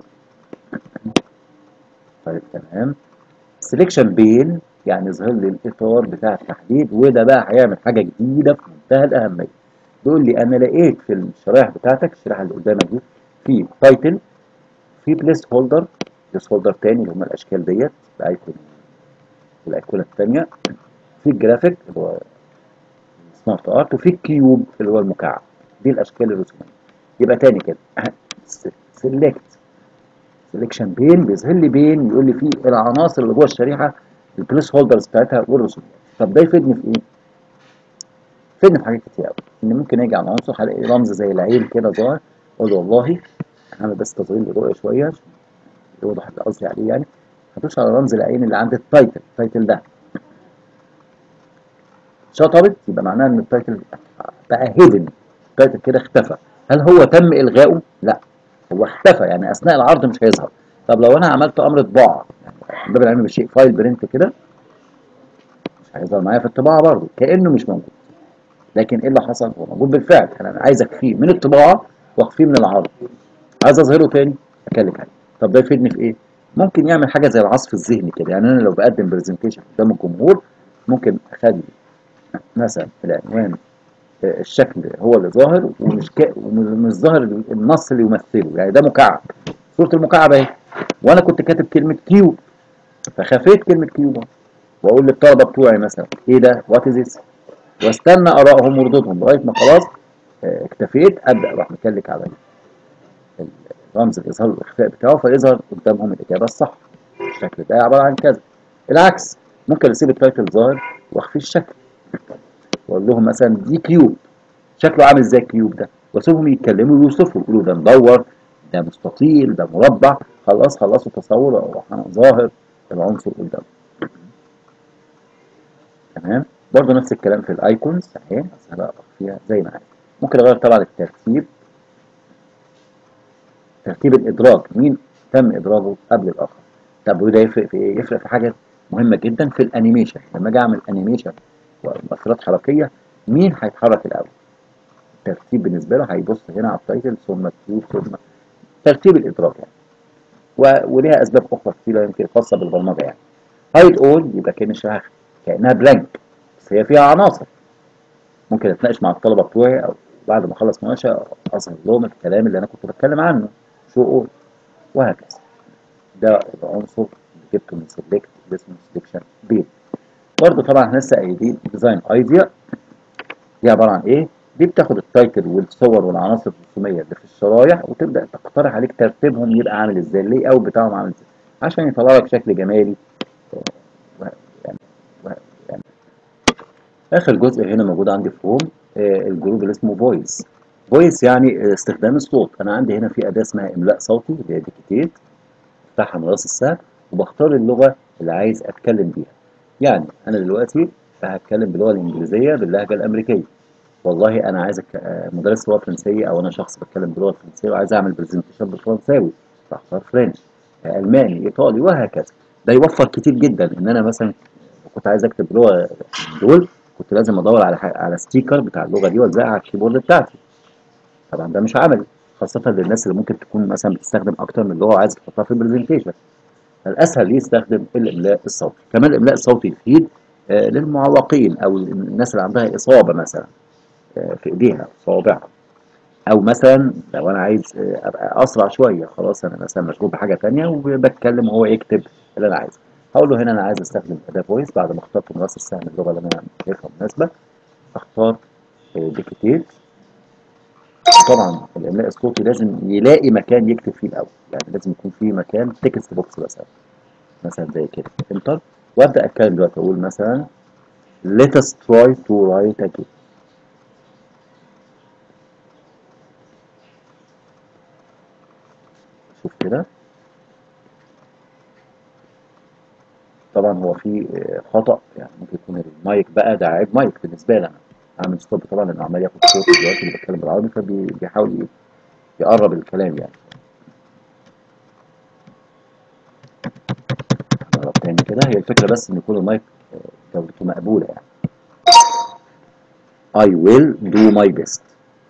طيب تمام. سيلكشن بين يعني يظهر لي الاطار بتاع التحديد، وده بقى هيعمل حاجه جديده في منتهى الاهميه. بيقول لي انا لقيت في الشرائح بتاعتك، الشريحه اللي قدامك دي، في تايتل، في بليس هولدر، بليس هولدر تاني اللي هم الاشكال ديت، الايكون والايقونه الثانيه، في الجرافيك اللي هو سمارت ارت، وفي الكيوب اللي هو المكعب. دي الاشكال الرسوميه. يبقى تاني كده، سيلكت سيلكشن بين بيظهر لي بين، يقول لي فيه العناصر اللي جوه الشريحه، البليس هولدرز بتاعتها والرسومات. طب ده يفيدني في ايه؟ يفيدني في حاجات كتير قوي. ان ممكن اجي على عنصر هلاقي رمز زي العين كده ظاهر، اقول والله هعمل بس تصغير للرؤيه شويه عشان يوضح اللي قصدي عليه يعني. هدوس على رمز العين اللي عند التايتل، التايتل ده شطبت، يبقى معناها ان التايتل بقى هيدن، التايتل كده اختفى. هل هو تم الغائه؟ لا، هو اختفى، يعني اثناء العرض مش هيظهر. طب لو انا عملت امر طباعه، يعني باب العلم بالشيء، فايل برنت كده، مش هيظهر معايا في الطباعه برضه، كانه مش موجود. لكن ايه اللي حصل؟ هو موجود بالفعل. انا عايز اخفيه من الطباعه واخفيه من العرض، عايز اظهره تاني اكلك عليه. طب ده يفيدني في ايه؟ ممكن يعمل حاجه زي العصف الذهني كده. يعني انا لو بقدم برزنتيشن قدام الجمهور، ممكن اخلي مثلا العنوان الشكل هو اللي ظاهر، ومش كا... ومش ظاهر النص اللي يمثله، يعني ده مكعب، صورة المكعب اهي، وانا كنت كاتب كلمة كيو، فخفيت كلمة كيو بقى، واقول للطلبة بتوعي مثلا ايه ده؟ وات از ذس؟ واستنى ارائهم وردودهم لغاية ما خلاص اه اكتفيت، ابدا اروح مكلك على الرمز اللي يظهر الاخفاء بتاعه، فيظهر قدامهم الاجابة الصح. الشكل ده عبارة عن كذا. العكس، ممكن اسيب التايتل ظاهر واخفي الشكل، واقول لهم مثلا دي كيوب، شكله عامل ازاي الكيوب ده، واسيبهم يتكلموا ويوصفوا، يقولوا ده مدور، ده مستطيل، ده مربع. خلاص خلصوا تصور، واروح انا ظاهر العنصر قدامه. تمام. برضه نفس الكلام في الايكونز اهي، بس انا بقى فيها زي ما عايز. ممكن اغير طبعا الترتيب، ترتيب الادراج، مين تم ادراجه قبل الاخر. طب وده يفرق في ايه؟ يفرق في حاجه مهمه جدا في الانيميشن. لما اجي اعمل انيميشن ومؤثرات حركيه، مين هيتحرك الاول؟ الترتيب بالنسبه له هيبص هنا على التايتل، ثم الكيوب، ثم ترتيب الادراج يعني. و... وليها اسباب اخرى كتيره يمكن خاصه بالبرمجه يعني. هايد اول يبقى كان الشريحه كانها بلانك، بس هي فيها عناصر. ممكن اتناقش مع الطلبه بتوعي، او بعد ما اخلص مناقشه اظهر لهم الكلام اللي انا كنت بتكلم عنه، شو اول، وهكذا. ده العنصر اللي جبته من سيلكت اللي اسمه سيلكشن بين. برضه طبعا احنا لسه قايلين ديزاين ايديا، دي عباره عن ايه؟ دي بتاخد التايتل والصور والعناصر الرسوميه اللي في الشرايح، وتبدا تقترح عليك ترتيبهم يبقى عامل ازاي، اللي اوت بتاعهم عامل ازاي، عشان يطلع لك شكل جمالي. يعني يعني اخر جزء هنا موجود عندي في هوم، آه الجروب اللي اسمه فويس. فويس يعني استخدام الصوت. انا عندي هنا في اداه اسمها املاء صوتي اللي هي ديكتيت، بفتحها من راس السهم، وبختار اللغه اللي عايز اتكلم بيها. يعني انا دلوقتي هتكلم باللغه الانجليزيه باللهجه الامريكيه. والله انا عايز مدرس لغه فرنسيه، او انا شخص بتكلم باللغه الفرنسيه وعايز اعمل برزنتيشن بالفرنساوي، فاختار فرنش، الماني، ايطالي، وهكذا. ده يوفر كتير جدا. ان انا مثلا كنت عايز اكتب لغه دول، كنت لازم ادور على على ستيكر بتاع اللغه دي والزقها على الكيبورد بتاعتي. طبعا ده مش عملي، خاصه للناس اللي ممكن تكون مثلا بتستخدم اكتر من لغه وعايز تحطها في البرزنتيشن. فالاسهل يستخدم الاملاء الصوتي. كمان الاملاء الصوتي يفيد آه للمعوقين، او الناس اللي عندها اصابه مثلا آه في ايديها صوابعها، او مثلا لو انا عايز آه ابقى اسرع شويه، خلاص انا مثلا مشغول بحاجه ثانيه وبتكلم وهو يكتب اللي انا عايزه. هقول له هنا انا عايز استخدم اداه فويس. بعد ما اخترت منصه سهم اللغه اللي انا شايفها مناسبه، اختار ديكتيت. طبعا الاملاء الصوتي لازم يلاقي مكان يكتب فيه الاول، يعني لازم يكون فيه مكان تكست بوكس مثلا، مثلا زي كده انتر. وابدا اتكلم دلوقتي اقول مثلا let us try to write again. شوف كده. طبعا هو في آه، خطأ، يعني ممكن يكون المايك بقى ده عيب مايك بالنسبه لي انا. عامل ستوب طبعا لانه عمال ياخد صوت دلوقتي اللي بتكلم بالعربي، فبيحاول يقرب الكلام يعني. نجرب تاني كده. هي الفكره بس ان يكون المايك آه، جودته مقبوله يعني. I will do my best.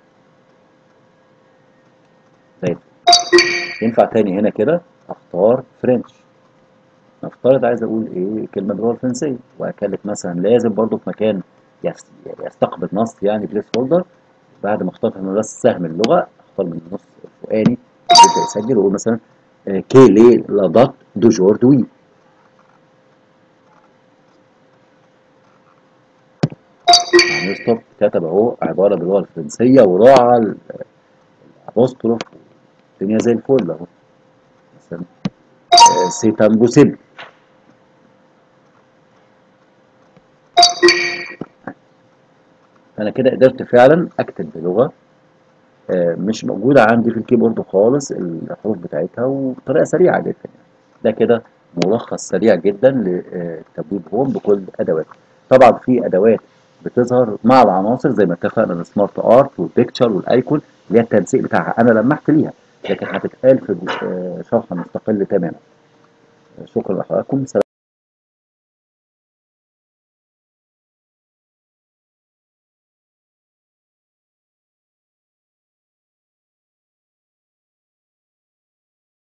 طيب ينفع تاني هنا كده اختار فرنش. نفترض عايز اقول ايه كلمه باللغه الفرنسيه، واكلت مثلا لازم برضو في مكان يس- يستقبل نص، يعني بليس هولدر. بعد ما اخترت من راس سهم اللغه، اختار من النص الفوقاني يبدا يسجل واقول مثلا كيلي لا دات دو جور دوي. يعني ستوب كتب اهو عباره باللغه الفرنسيه وراعى الابوستروف، الدنيا زي الفل اهو. مثلا سي امبوسيبل. انا كده قدرت فعلا اكتب بلغه آه، مش موجوده عندي في الكيبورد خالص الحروف بتاعتها، وبطريقه سريعه جدا يعني. ده كده ملخص سريع جدا لتبويب هوم بكل ادواته. طبعا في ادوات بتظهر مع العناصر زي ما اتفقنا، السمارت ارت والبيكتشر والايكون اللي هي التنسيق بتاعها انا لمحت ليها، لكن هتتقال في آه، شرح مستقل تماما. شكرا لحضراتكم.